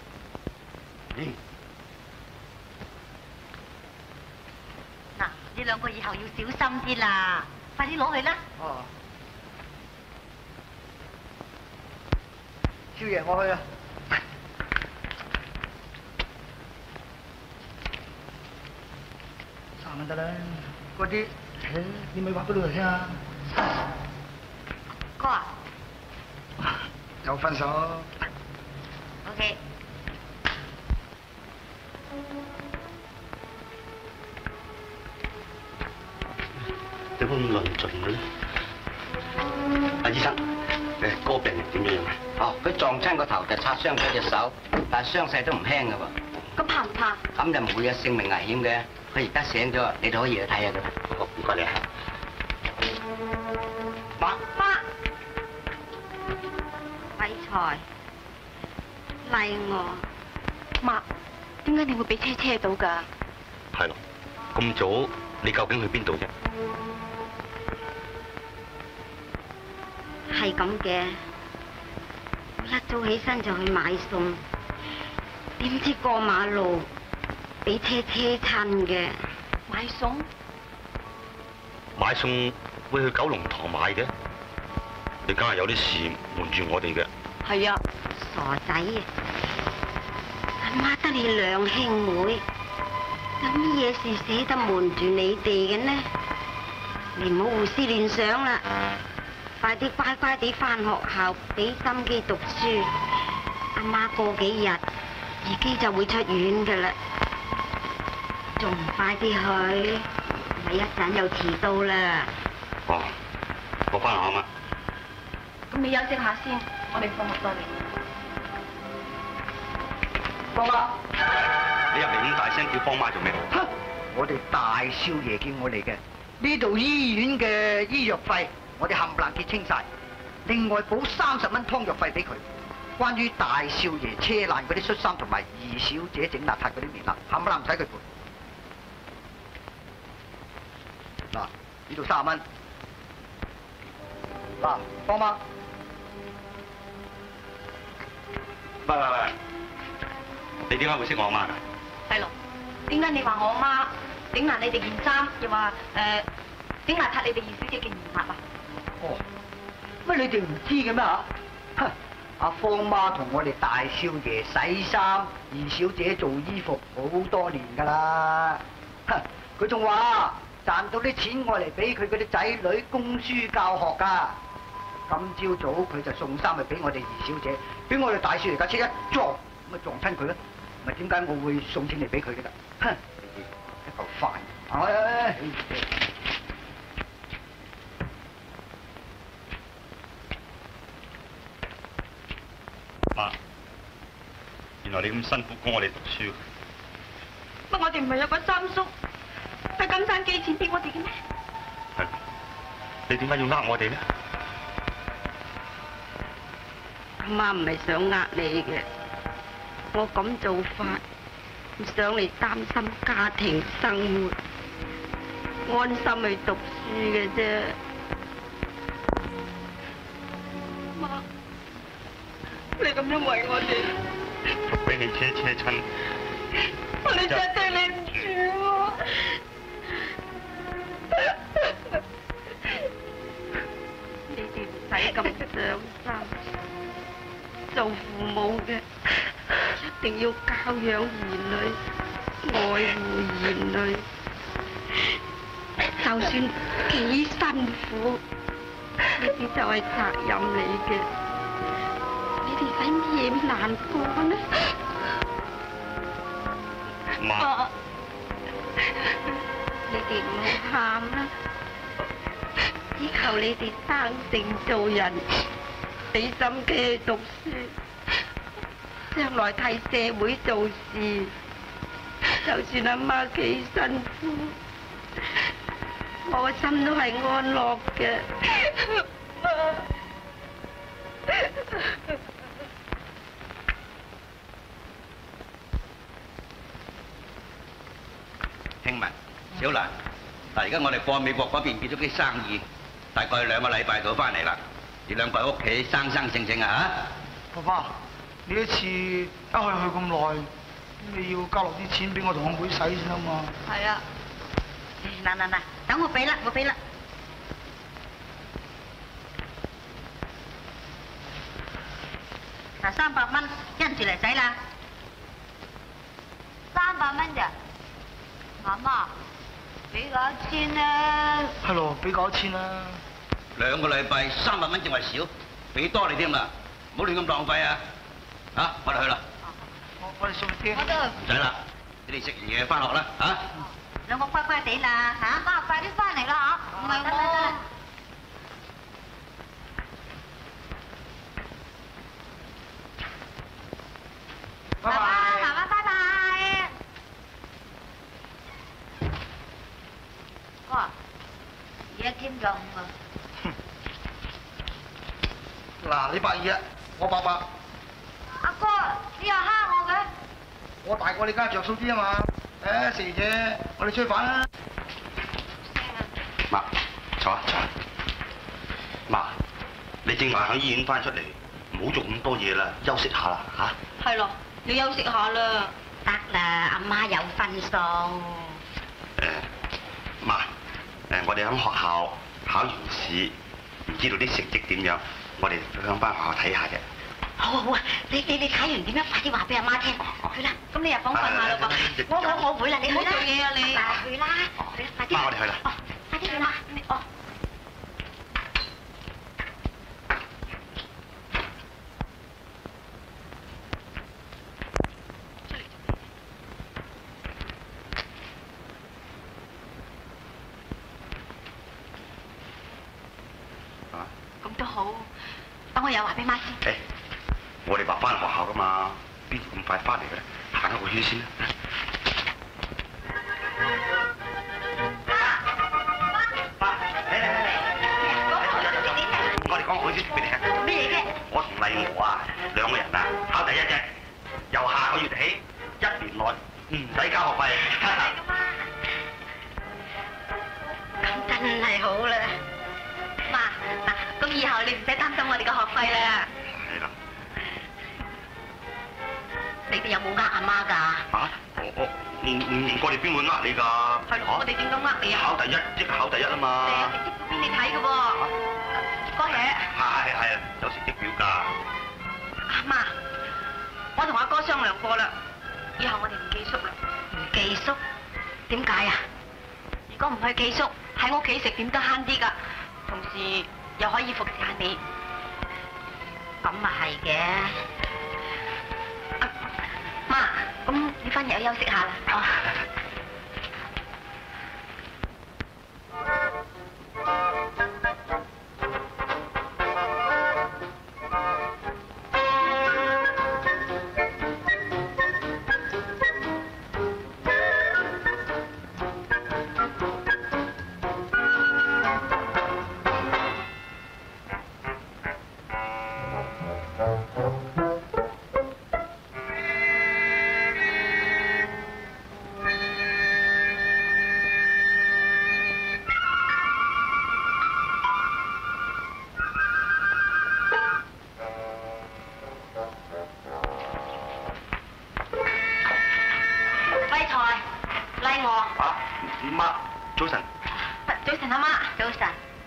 嗱，你兩個以後要小心啲啦，快啲攞去啦！ 哦。少爺，我去啦。3蚊得啦，嗰啲，你咪話俾老豆聽啊。 哥啊， 又分手。 OK。 點解咁論盡嘅咧？阿醫生，個病人點樣啊？ 哦，佢撞親個頭就擦傷咗隻手，但係傷勢都唔輕㗎喎。 咁怕唔怕？ 咁就唔會有性命危險嘅。佢而家醒咗，你哋可以去睇下佢。 好，唔該你啊。 媽， 偉才，麗娥，媽，點解你會俾車到㗎？ 係咯，咁早你究竟去邊度啫？ 係咁嘅，我一早起身就去買餸，點知過馬路俾車親嘅。買餸？ 買餸會去九龍塘買嘅，你梗係有啲事瞞住我哋嘅。 係啊，傻仔啊！阿媽得你兩兄妹，有乜嘢事捨得瞞住你哋嘅呢？你唔好胡思亂想啦，快啲乖乖地返學校，俾心機讀書。阿媽過幾日自己就會出院噶啦，仲唔快啲去？咪一陣又遲到啦。 哦，我返學嘛。 咁你休息下先，我哋放學再嚟。 幫媽， 你入嚟咁大聲叫幫媽做咩？ 哼！我哋大少爺叫我嚟嘅，呢度醫院嘅醫藥費我哋冚唪唥結清晒，另外補30蚊湯藥費俾佢。關於大少爺車爛嗰啲恤衫同埋二小姐整邋遢嗰啲棉襪，冚唪唥唔使佢賠。嗱，呢度30蚊。嗱，幫媽。 喂，你點解會識我阿媽㗎？ 係咯，點解你話我媽整爛你哋件衫，又話整邋遢你哋二小姐件棉襪啊？ 哦，乜你哋唔知嘅咩嚇？哼！阿芳媽同我哋大少爺洗衫，二小姐做衣服好多年㗎啦。哼！佢仲話賺到啲錢我嚟俾佢嗰啲仔女供書教學㗎。今朝早佢就送衫去俾我哋二小姐，俾我哋大少爺架車一撞，咁啊撞親佢啦。咪點解我會送錢嚟俾佢嘅啦？哼！一嚿飯。 媽，原來你咁辛苦供我哋讀書。 乜我哋唔係有個三叔喺金山寄錢俾我哋嘅咩？ 係，你點解要呃我哋呢？ 阿媽唔係想呃你嘅，我咁做法唔想你擔心家庭生活，安心去讀書嘅啫。媽，你咁樣為我哋， 俾汽車親， 我哋真係對你唔住喎。你哋唔使咁傷心。做父母嘅一定要教養兒女，愛護兒女，就算幾辛苦，呢啲就係責任嚟嘅。你哋使乜嘢難過呢？ 媽， 你哋唔好喊啦，以後你哋生性做人，俾心機去讀書，將來替社會做事。就算阿媽幾辛苦，我個心都係安樂嘅。 聽聞小蘭，嗱，而家我哋過美國嗰邊結咗啲生意，大概2個禮拜到翻嚟啦。你兩個喺屋企生生性性啊爸爸，你一次一去咁耐，你要交落啲錢俾我同我妹使先啊嘛。 係啊。嗱，等我俾啦，我俾啦。嗱，300蚊，跟住嚟使啦。300蚊咋？媽媽，俾嗰1000啦。 係咯，俾嗰1000啦。 2個禮拜300蚊仲係少，俾多你添啦，唔好亂咁浪費啊！啊，我哋去啦。 我哋送啲。 我都。 唔使啦，你哋食完嘢翻學啦，嚇。 兩個乖乖地啦，嚇！媽，快啲翻嚟啦嚇！唔係我。 拜拜。 媽媽拜拜。哥，而家添咗5啊。 嗱，你120啊，我800。 阿哥，你又蝦我嘅？ 我大過你，梗係着數啲啊嘛。誒，食完嘢，我哋出去飯啦。 媽，坐啊。媽，你正話喺醫院翻出嚟，唔好做咁多嘢啦，休息下啦嚇。 係咯，你休息下啦。 得啦，阿媽有分數。 媽，我哋喺學校考完試，唔知道啲成績點樣。 我哋想翻學校睇下嘅。 好啊，你睇完點樣？快啲話俾阿媽聽。去啦，咁你入房瞓下啦噃。我會啦，你去啦。 唔好做嘢啊你。 去啦，快啲。 媽，我哋去啦。 哦，快啲去啦。哦。咁都好。 等我有話俾媽先。 誒，我哋話翻學校噶嘛，邊咁快翻嚟嘅咧？行一個圈先啦。媽，我哋講好消息俾你聽。 咩嘢啫？ 我同麗娥啊，2個人啊，考第1啫，由下個月起1年內唔使交學費。 咁真係好啦。 媽，嗱，咁以後你唔使擔心我哋嘅學費啦。 係啦。 你哋有冇呃阿媽㗎？ 啊？我哋邊會呃你㗎？ 係咯，我哋點解呃你啊？ 考第1即係考第1啊嘛。 成績表俾你睇嘅喎。哥爺。 係，有成績表㗎。 阿媽，我同阿哥商量過啦，以後我哋唔寄宿啦。唔寄宿？點解啊？如果唔去寄宿，喺屋企食點都慳啲㗎。 同時又可以服侍下你，咁啊係嘅。媽，咁你翻入去休息下啦。哦。 早晨。 早晨，阿媽。早晨。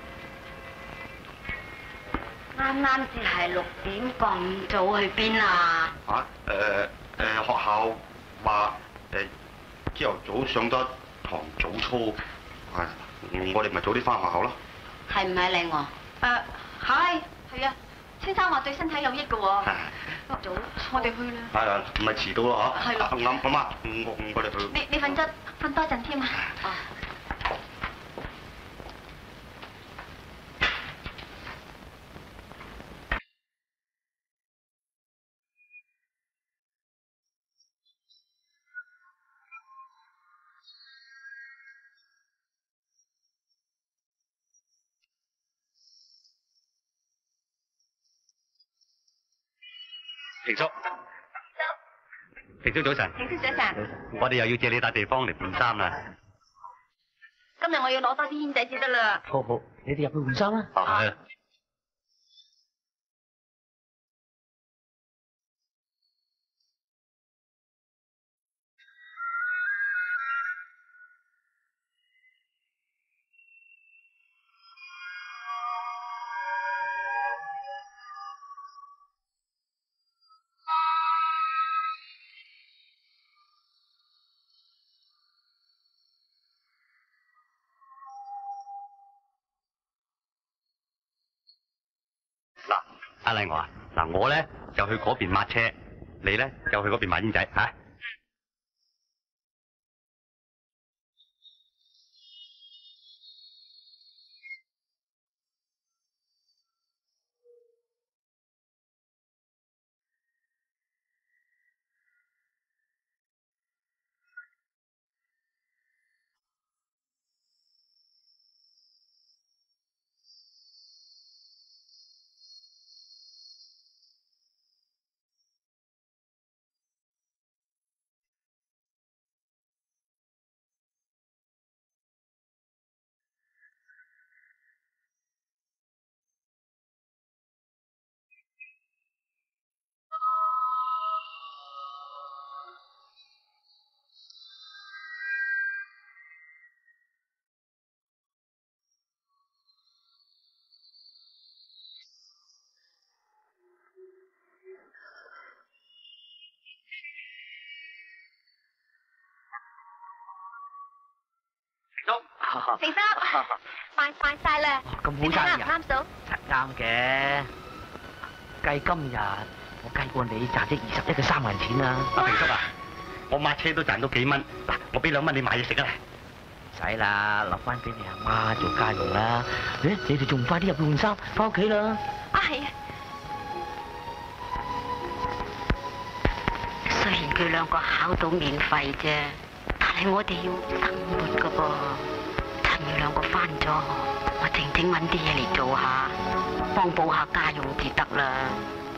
啱啱至係6點，咁早去邊啊？ 學校話朝頭早上多堂早操，我哋咪早啲翻學校咯。 係唔係靚娥？係啊，先生話對身體有益嘅喎。早，我哋去啦。 係啊，唔係遲到咯嗬。 係咯。 啱，阿媽，我哋去。 你瞓多陣添啊。哦。 平叔，平叔早晨。 平叔早晨。 我哋又要借你笪地方嚟換衫啦。 今日我要攞多啲煙仔至得啦。 好，你哋入去換衫啦。 係。嗱，阿麗娥啊，嗱我咧就去嗰邊抹車，你咧就去嗰邊買煙仔吓。 平叔，快晒啦！ 咁好生意啊？ 啱數。 啱嘅。計今日我計過你賺咗21嘅3銀錢啦。 阿平叔啊，我抹車都賺到幾蚊，嗱，我俾2蚊你買嘢食啊！ 唔使啦，留翻俾你阿媽做家用啦。你哋仲唔快啲入去換衫，翻屋企啦？ 啊係啊。 雖然佢兩個考到免費啫，但係我哋要生活噶噃。趁佢兩個翻咗學，我靜靜搵啲嘢嚟做下，幫補下家用至得啦。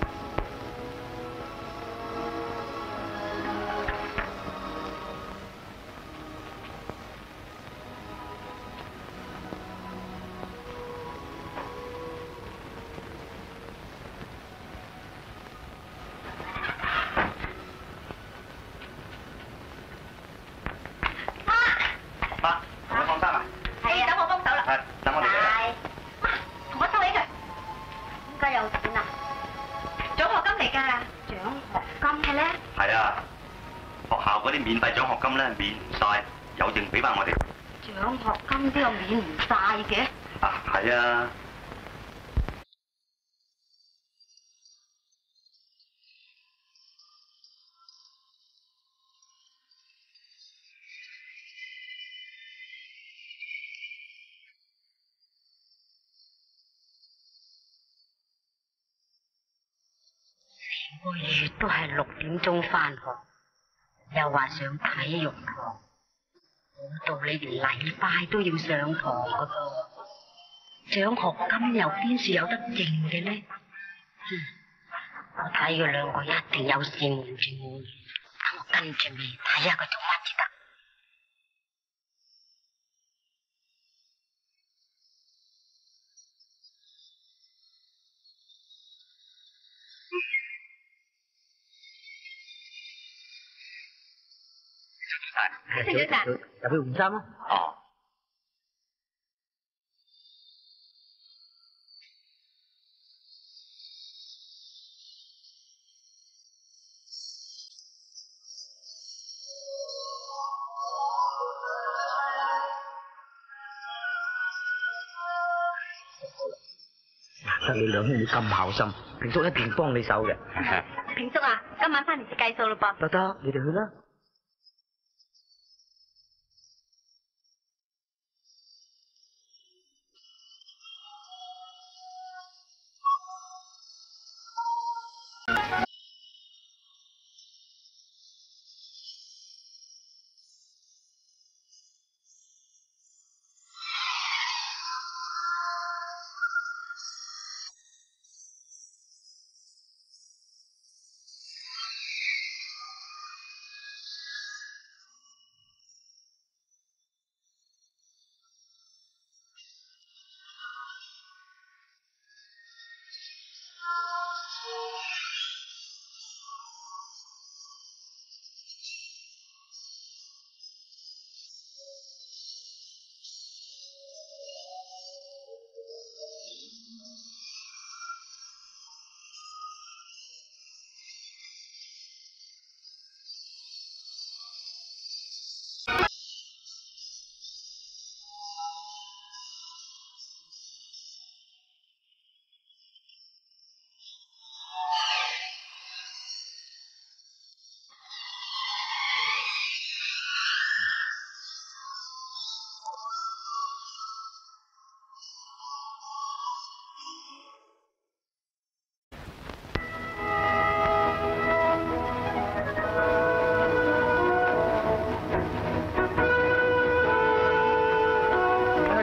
免費獎學金咧免唔晒，有剩俾翻我哋。 獎學金都有免唔晒嘅？ 啊，係啊。 每個月都係6點鐘翻學。又話上體育堂，冇道理連禮拜都要上堂噶噃。獎學金又邊處有得剩嘅呢？我睇佢兩個一定有事瞞住我，等我跟住嚟睇下佢做乜至得。 入去換衫啦。 哦。 得你兩兄妹咁孝心，平叔一定幫你手嘅。 平叔啊，今晚翻嚟就計數咯噃。 得，你哋去啦。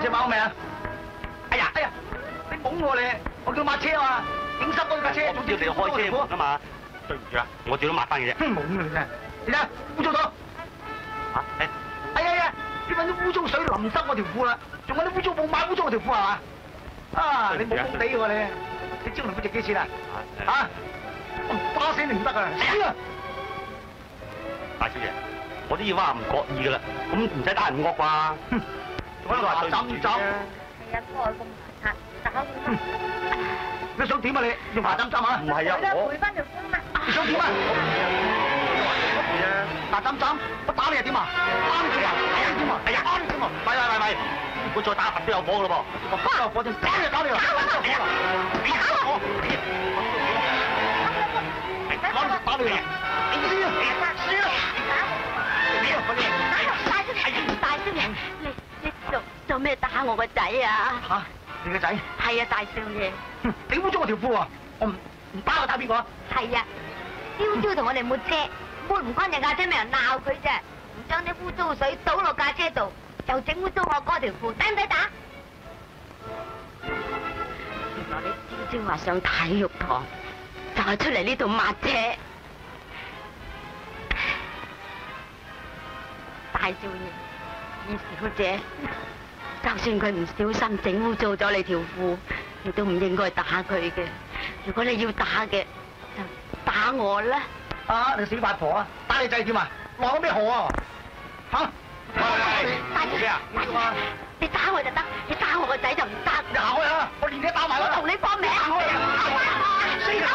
隻馬未啊？哎呀，你懵我你，我叫抹車啊，整濕咗架車。 我叫你開車門啊嘛。對唔住啊，我最多抹翻嘅啫。 懵啊你真係，你睇污糟咗。 嚇？ 哎呀，你揾啲污糟水淋濕我條褲啦，仲揾啲污糟布抹污糟我條褲係嘛？啊，你懵懵地喎你，你招嚟嗰隻幾錢啊？嚇？我打死你唔得啊！死啊！ 大小姐，我啲話唔覺意噶啦，咁唔使打人惡啩？ 仲喺度話針針。 係啊，外公打佢。 你想點啊你？用麻針針啊？ 唔係啊，我賠翻條款啦。 你想點啊？麻針針，我打你又點啊？打你點啊？點啊？哎呀，打你點啊？喂！如果再打份都有火噶咯噃！我都有火添，打你！打你！你打我！打你！ 大少爺，你做咩打我個仔啊？ 嚇！你個仔？ 係啊，大少爺。 你污糟我條褲啊！我唔打我打邊個啊？ 係啊，朝朝同我哋抹車，抹唔乾淨架車，咪人鬧佢啫。唔將啲污糟水倒落架車度，就整污糟我嗰條褲，抵唔抵打？ 原來你朝朝話上體育堂，就係出嚟呢度抹車。大少爺，二小姐，就算佢唔小心整污糟咗你條褲，你都唔應該打佢嘅。如果你要打嘅，就打我啦。 啊！你死八婆啊！打你仔點啊？落咗咩河啊？嚇！ 大少爺，你打我就得，你打我個仔就唔得。 你行開啊！我連你打埋啦！ 我同你搏命。 行開啊！死啦！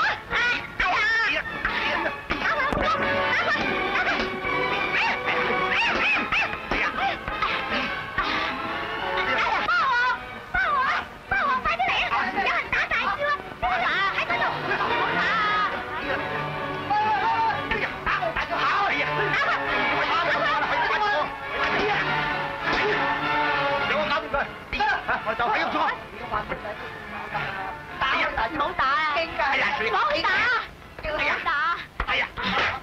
我就喺度做。 唔好打啊！唔好打！唔好打！ 哎呀！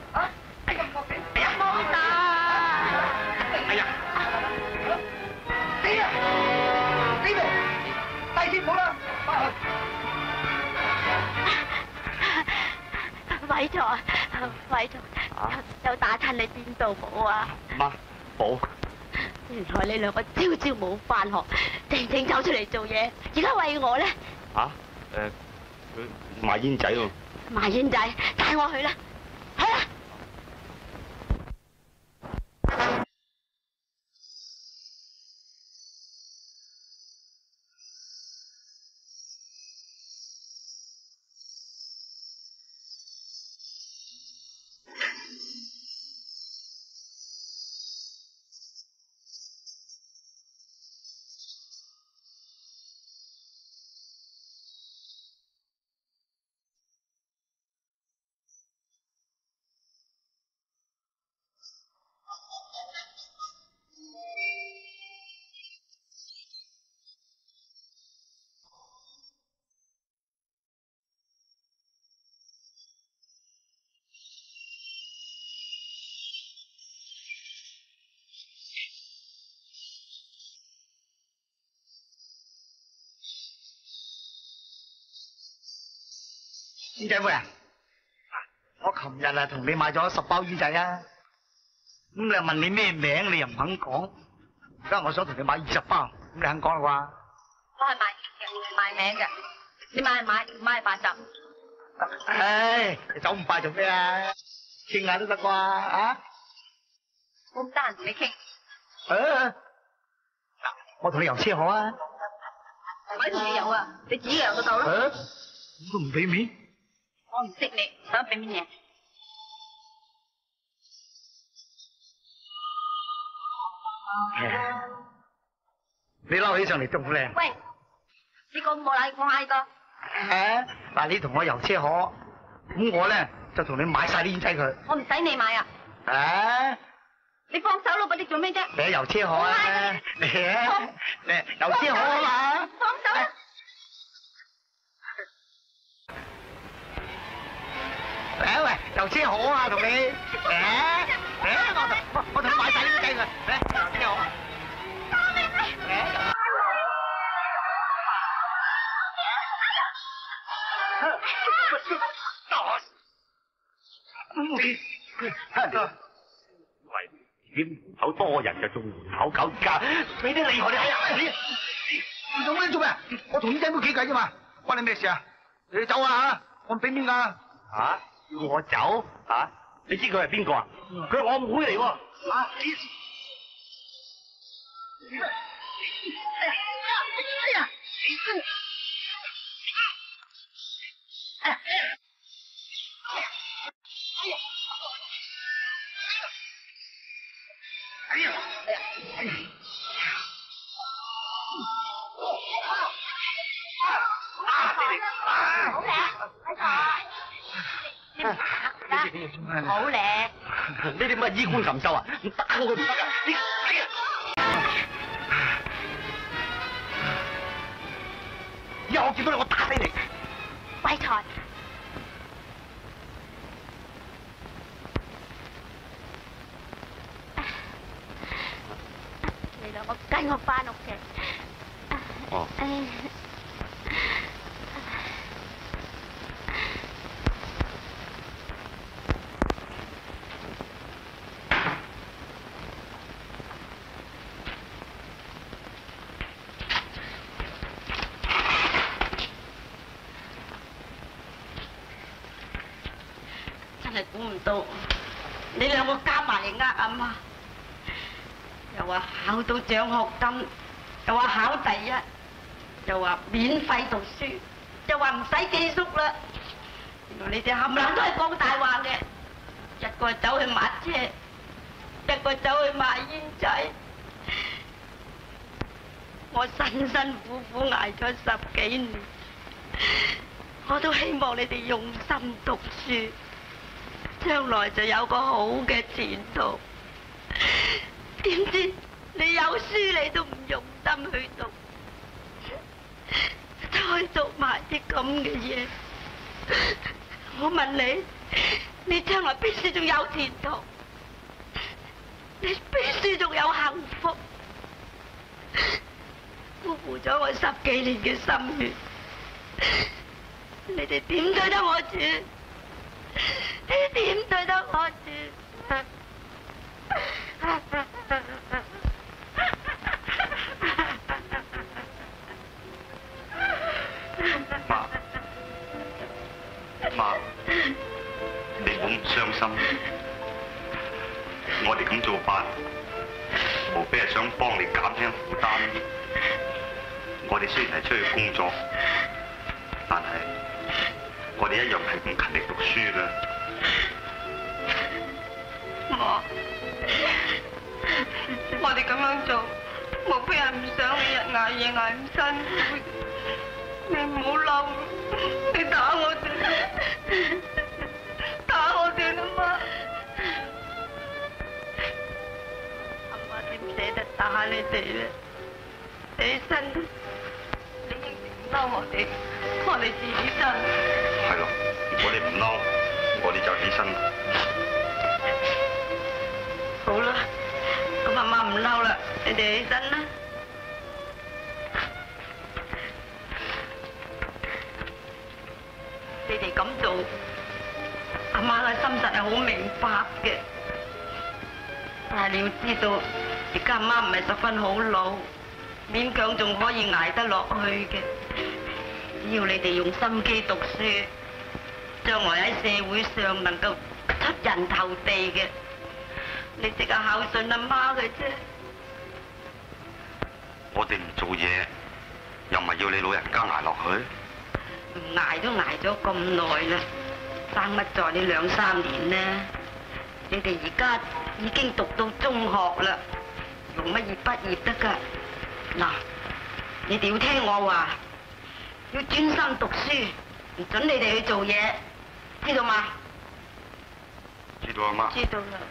唔好打！ 哎呀！死啊！死咩？大師傅啦！ 偉財，有打親你邊度冇啊？ 媽，寶。 原來你兩個朝朝冇返學，正正走出嚟做嘢，而家為我咧？ 嚇？佢賣煙仔喎。 賣煙仔，帶我去啦，去啦！ 煙仔妹啊，我琴日啊同你買咗10包煙仔啊，咁你又問你咩名，你又唔肯講，而家我想同你買20包，咁你肯講啦啩？ 我係賣名嘅，你買唔買白汁？ 唉，你走咁快做咩啊？傾下都得啩啊？ 我唔得閒同你傾。 嗱，我同你遊車河啊！ 唔使同你遊啊，你自己遊就夠啦。 咁都唔俾面？ 我唔識你，想俾面嘢？ 你嬲起上嚟仲好靚。 喂，呢個冇禮講下呢個。 嗱，你同我遊車河，咁我咧就同你買晒啲煙仔佢。 我唔使你買啊。你放手咯，你做咩啫？ 你遊車河啊！嚟遊車河啊嘛！ 放手啦！ 喂，遊車河啊，同你我同你買晒啲煙仔佢，嚟遊車河。 喂，自己門口多人就做門口狗，而家俾啲厲害你睇下， 你做咩做咩？我同姨仔妹傾偈啫嘛，關你咩事啊？你走啊吓！我唔俾面㗎。 吓？要我走？吓？你知佢係邊個啊？佢係我妹嚟喎。啊！ 好靚， 呢啲乜衣冠禽獸啊？唔得，佢唔得啊！以後我見到你，我打死你！ 鬼才，你兩個跟我翻屋企。 哦。 估唔到你兩個加埋嚟呃阿媽，又話考到獎學金，又話考第一，又話免費讀書，又話唔使寄宿啦。原來你哋冚唪唥都係講大話嘅，一個走去買車，一個走去賣煙仔。我辛辛苦苦捱咗10幾年，我都希望你哋用心讀書。將來就有個好嘅前途，點知你有書你都唔用心去讀，再讀埋啲咁嘅嘢。我問你，你將來必須仲有前途，你必須仲有幸福。辜負咗我10幾年嘅心血，你哋點對得我住？你點對得我住？ 媽，你唔好咁傷心。我哋咁做法，無非係想幫你減輕負擔。我哋雖然係出去工作，但係我哋一樣係咁勤力讀書㗎。 我哋咁樣做，無非係唔想你日捱夜捱咁辛苦。你唔好嬲，你打我哋，打我哋啦媽！阿媽點捨得打你哋咧？起身，你應承唔嬲我哋，我哋自己身。 係咯，如果你唔嬲，我哋就起身。 好啦，咁阿媽唔嬲啦，你哋起身啦。你哋咁做，阿媽嘅心實係好明白嘅。但係你要知道，而家阿媽唔係十分好老，勉強仲可以捱得落去嘅。只要你哋用心機讀書，將來喺社會上能夠出人頭地嘅，你即刻孝順阿媽嘅啫。 我哋唔做嘢，又唔係要你老人家捱落去。 捱都捱咗咁耐啦，生乜在呢2、3年呢？你哋而家已經讀到中學啦，用乜嘢畢業得㗎？嗱，你哋要聽我話，要專心讀書，唔准你哋去做嘢，知道嗎？ 知道阿媽。 知道啦。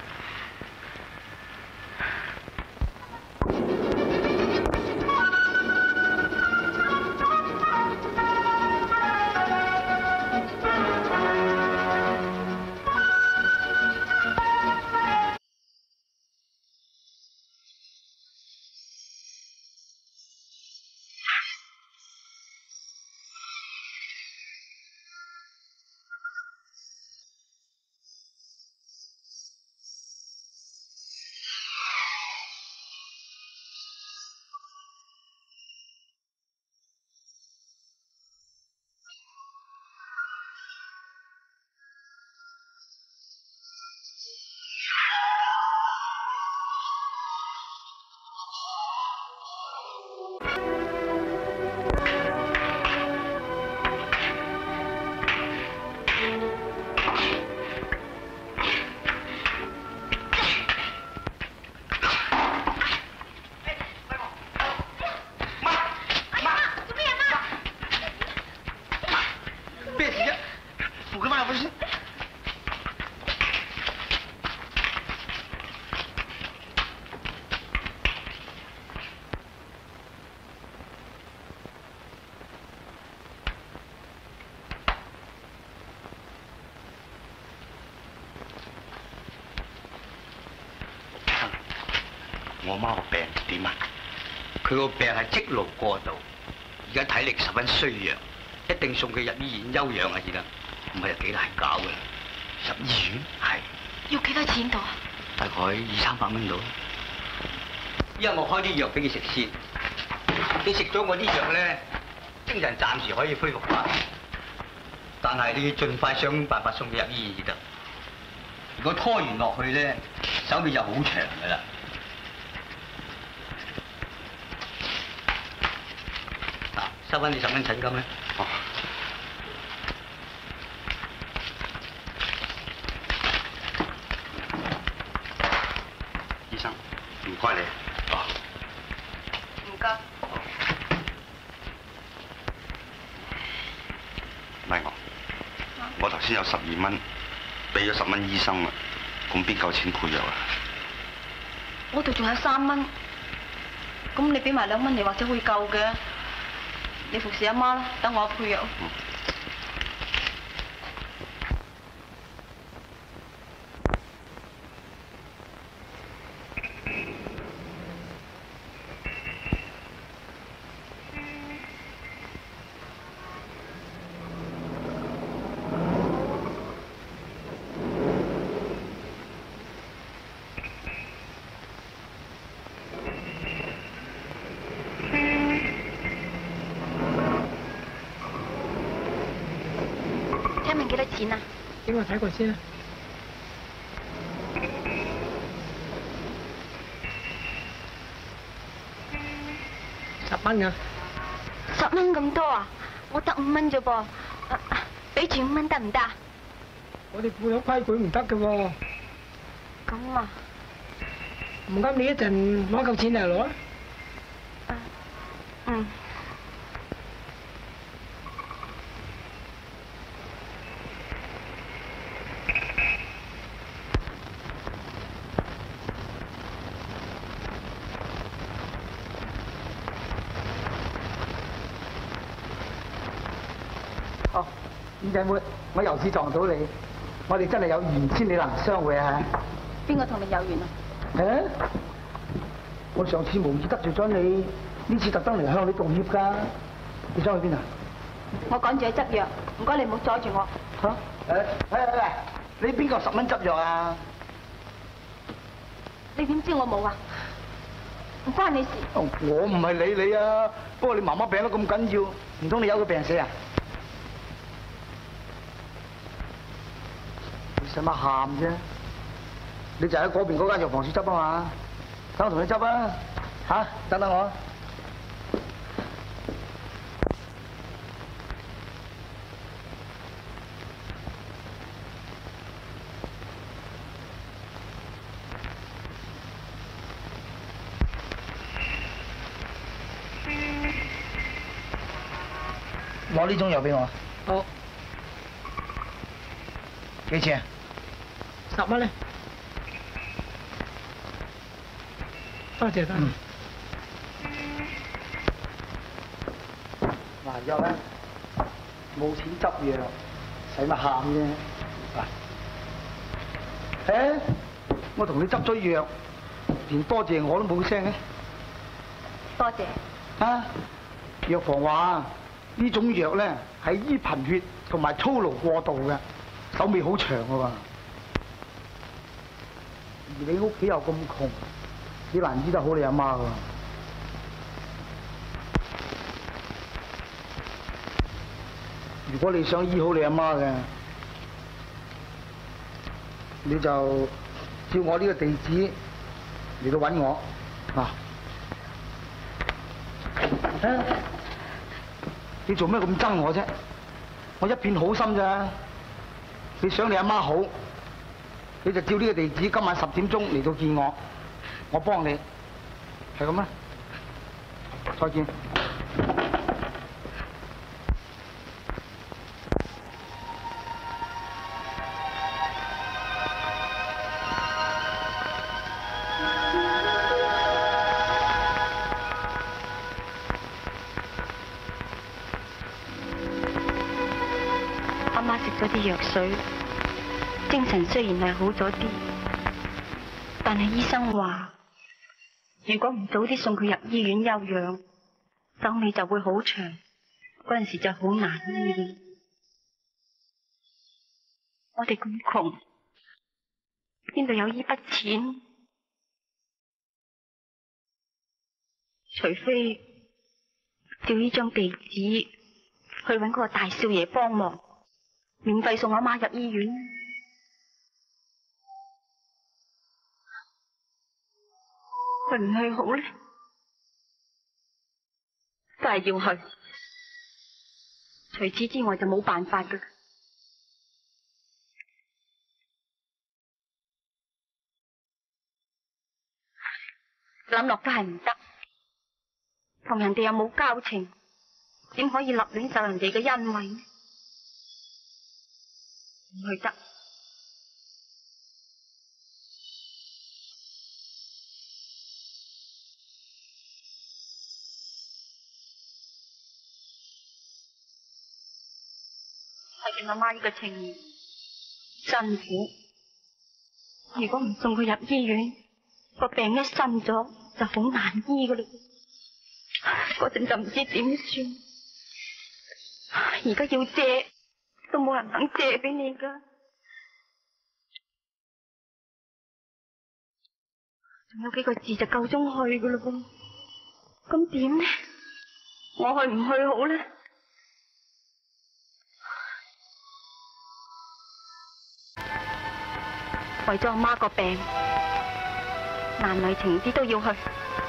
我媽個病點啊？佢個病係積勞過度，而家體力十分衰弱，一定送佢入醫院休養啊！至得，唔係又幾難搞㗎。入醫院係要幾多錢到啊？ 大概200-300蚊到。依家我開啲藥俾佢食先，你食咗我啲藥咧，精神暫時可以恢復翻，但係你要盡快想辦法送佢入醫院至得。如果拖完落去咧，手尾就好長㗎啦。嗱，收翻你10蚊診金咧。哦。醫生，唔該你。哦。 唔該。 咪我頭先有12蚊。俾咗10蚊醫生啦，咁邊夠錢配藥啊？ 我度仲有3蚊，咁你俾埋2蚊你或者會夠嘅。你服侍阿媽啦，等我配藥。幾多錢啊？ 俾我睇過先啦。10蚊㗎。 10蚊咁多啊？我得5蚊啫噃，俾住5蚊得唔得啊？ 我哋附有規矩唔得嘅喎。 咁啊？ 唔該，你一陣攞夠錢嚟攞。 嗯。 二仔妹，我又次撞到你，我哋真係有緣千里能相會啊！ 邊個同你有緣啊？ 我上次無意得罪咗你，呢次特登嚟向你道歉㗎。你想去邊啊？ 我趕住去執藥，唔該你唔好阻住我。 你邊個10蚊執藥啊？ 你點知我冇啊？唔關你事。 我唔係理你啊，不過你媽媽病得咁緊要，唔通你由佢病死啊？使乜喊啫？你就喺嗰邊嗰間藥房處執啊嘛，等我同你執啊！嚇，等等我。攞呢種藥俾我。 好。 幾錢啊 ？10蚊咧。多謝多謝。 嗱，藥咧冇錢執藥，使乜喊啫？嗱，我同你執咗藥，連多謝我都冇聲嘅。 多謝。 啊，藥房話呢種藥咧係醫貧血同埋操勞過度嘅，手尾好長嘅喎。而你屋企又咁窮，幾難醫得好你阿媽㗎。如果你想醫好你阿媽嘅，你就照我呢個地址嚟到揾我嗱。你做咩咁憎我啫？我一片好心咋。你想你阿媽好，你就照呢個地址，今晚10點鐘嚟到見我，我幫你，係咁啦。再見。 阿媽食咗啲藥水，精神雖然係好咗啲，但係醫生話如果唔早啲送佢入醫院休養，手尾就會好長，嗰陣時就好難醫。我哋咁窮，邊度有呢筆錢？除非照呢張地址去搵嗰個大少爺幫忙，免費送阿媽入醫院。去唔去好呢？都係要去，除此之外就冇辦法噶。諗落都係唔得，同人哋又冇交情，點可以立亂受人哋嘅恩惠呢？唔去得。睇見阿媽呢個情形辛苦，如果唔送佢入醫院，個病一深咗就好難醫噶啦。嗰陣就唔知點算。而家要借都冇人肯借俾你噶。仲有幾個字就夠鐘去噶啦噃，咁點呢？我去唔去好呢？為咗阿媽個病，難為情啲都要去。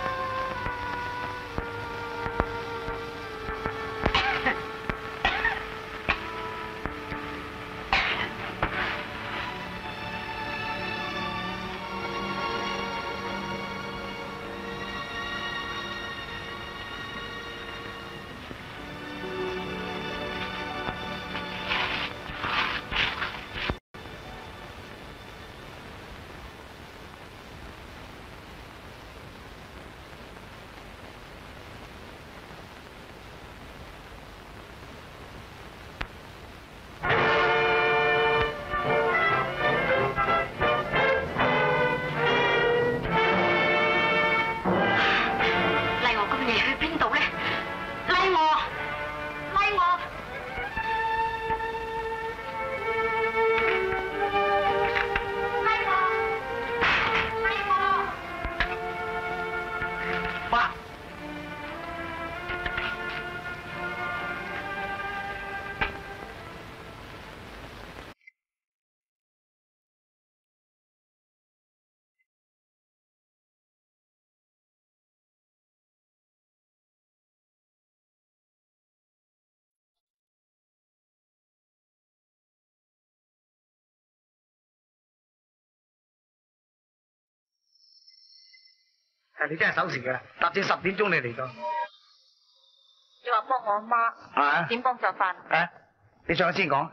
你真係守時㗎，搭正10點鐘你嚟到。 你話幫我阿媽，點幫就辦。 你上去先講。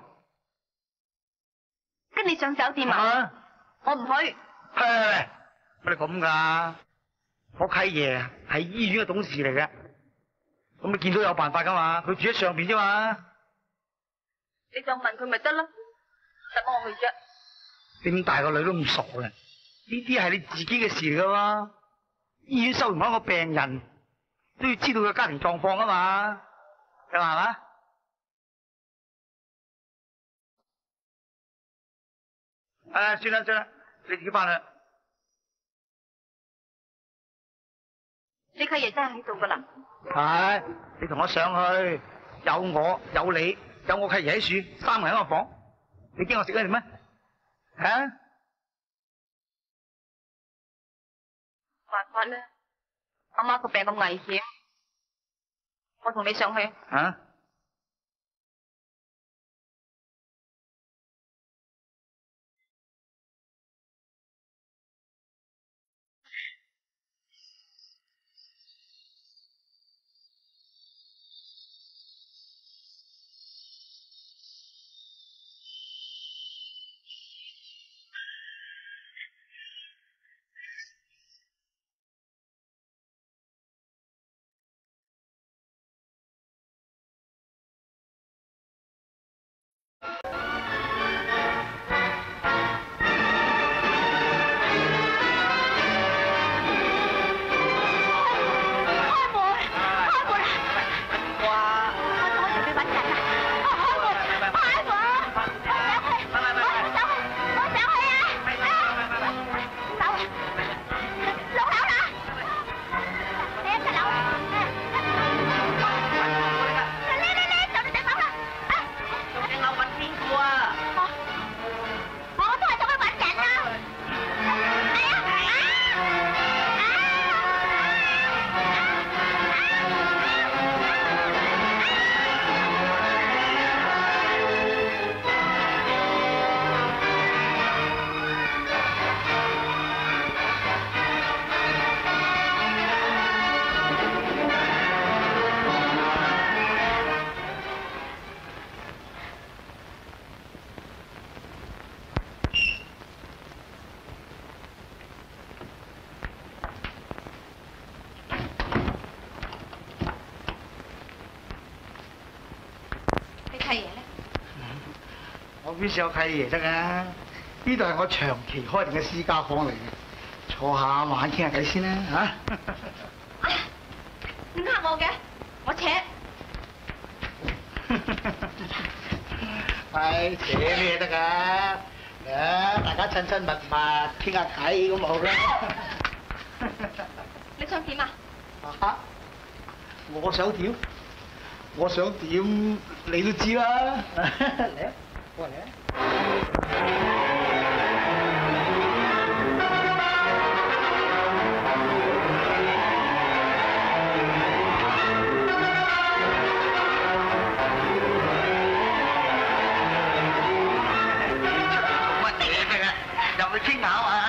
跟你上酒店啊？我唔去。 乜你咁㗎？我契爺係醫院嘅董事嚟嘅，咁你見到有辦法㗎嘛？佢住喺上邊啫嘛。 你就問佢咪得咯，使乜我去啫？ 你咁大個女都咁傻嘅，呢啲係你自己嘅事嚟㗎嘛。醫院收容翻個病人，都要知道佢家庭狀況啊嘛，係嘛？算啦，你自己翻去。 你契爺真係喺度噶啦？ 係，你同我上去，有我有你，有我契爺喺處，3個人喺個房，你驚我食咗你咩？ 辦法咧，阿媽個病咁危險，我同你上去。 邊先有契爺得啊？呢度係我長期開定嘅私家房嚟嘅，坐下慢慢傾下偈先啦嚇。 你呃我嘅，我扯。 係扯咩得㗎？嚟大家親親密密傾下偈咁好啦。 你想點啊？ 啊！我想點？我想點你都知啦。嚟啊！過嚟啊！入去傾下啊！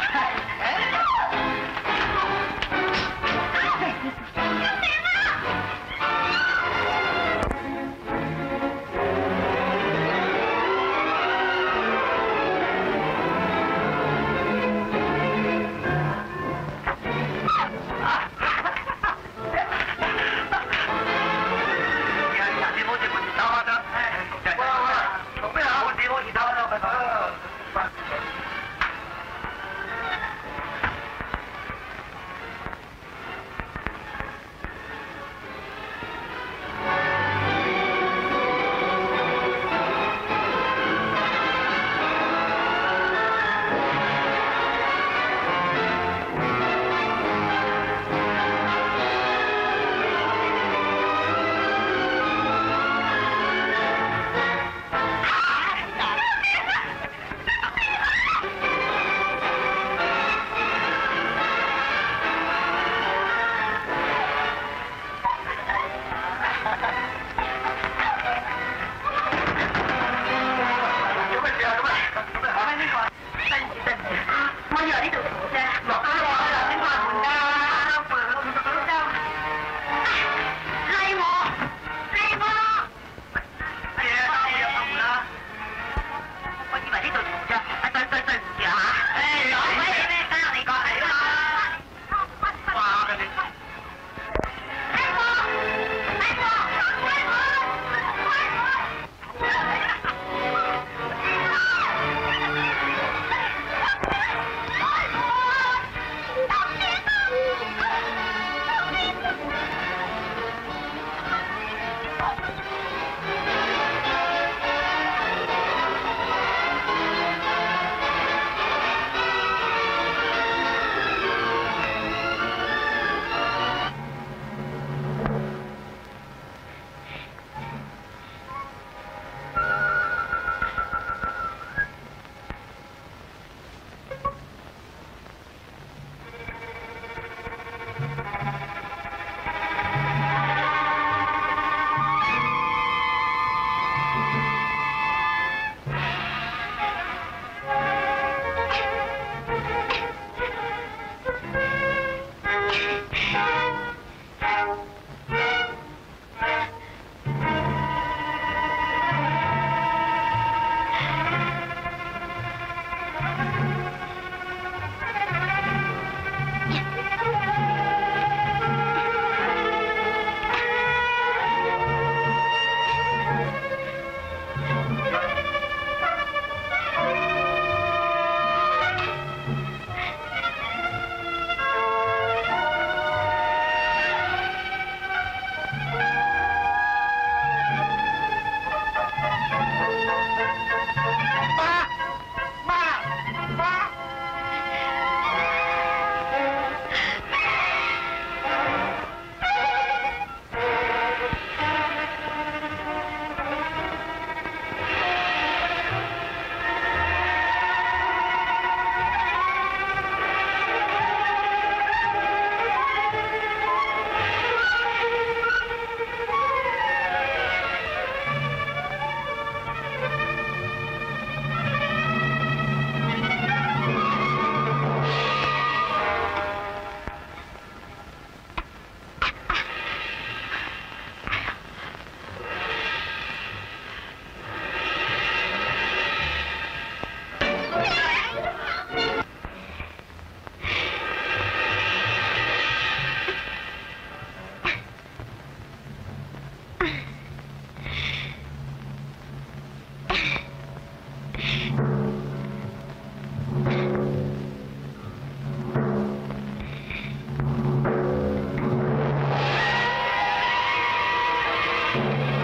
啊！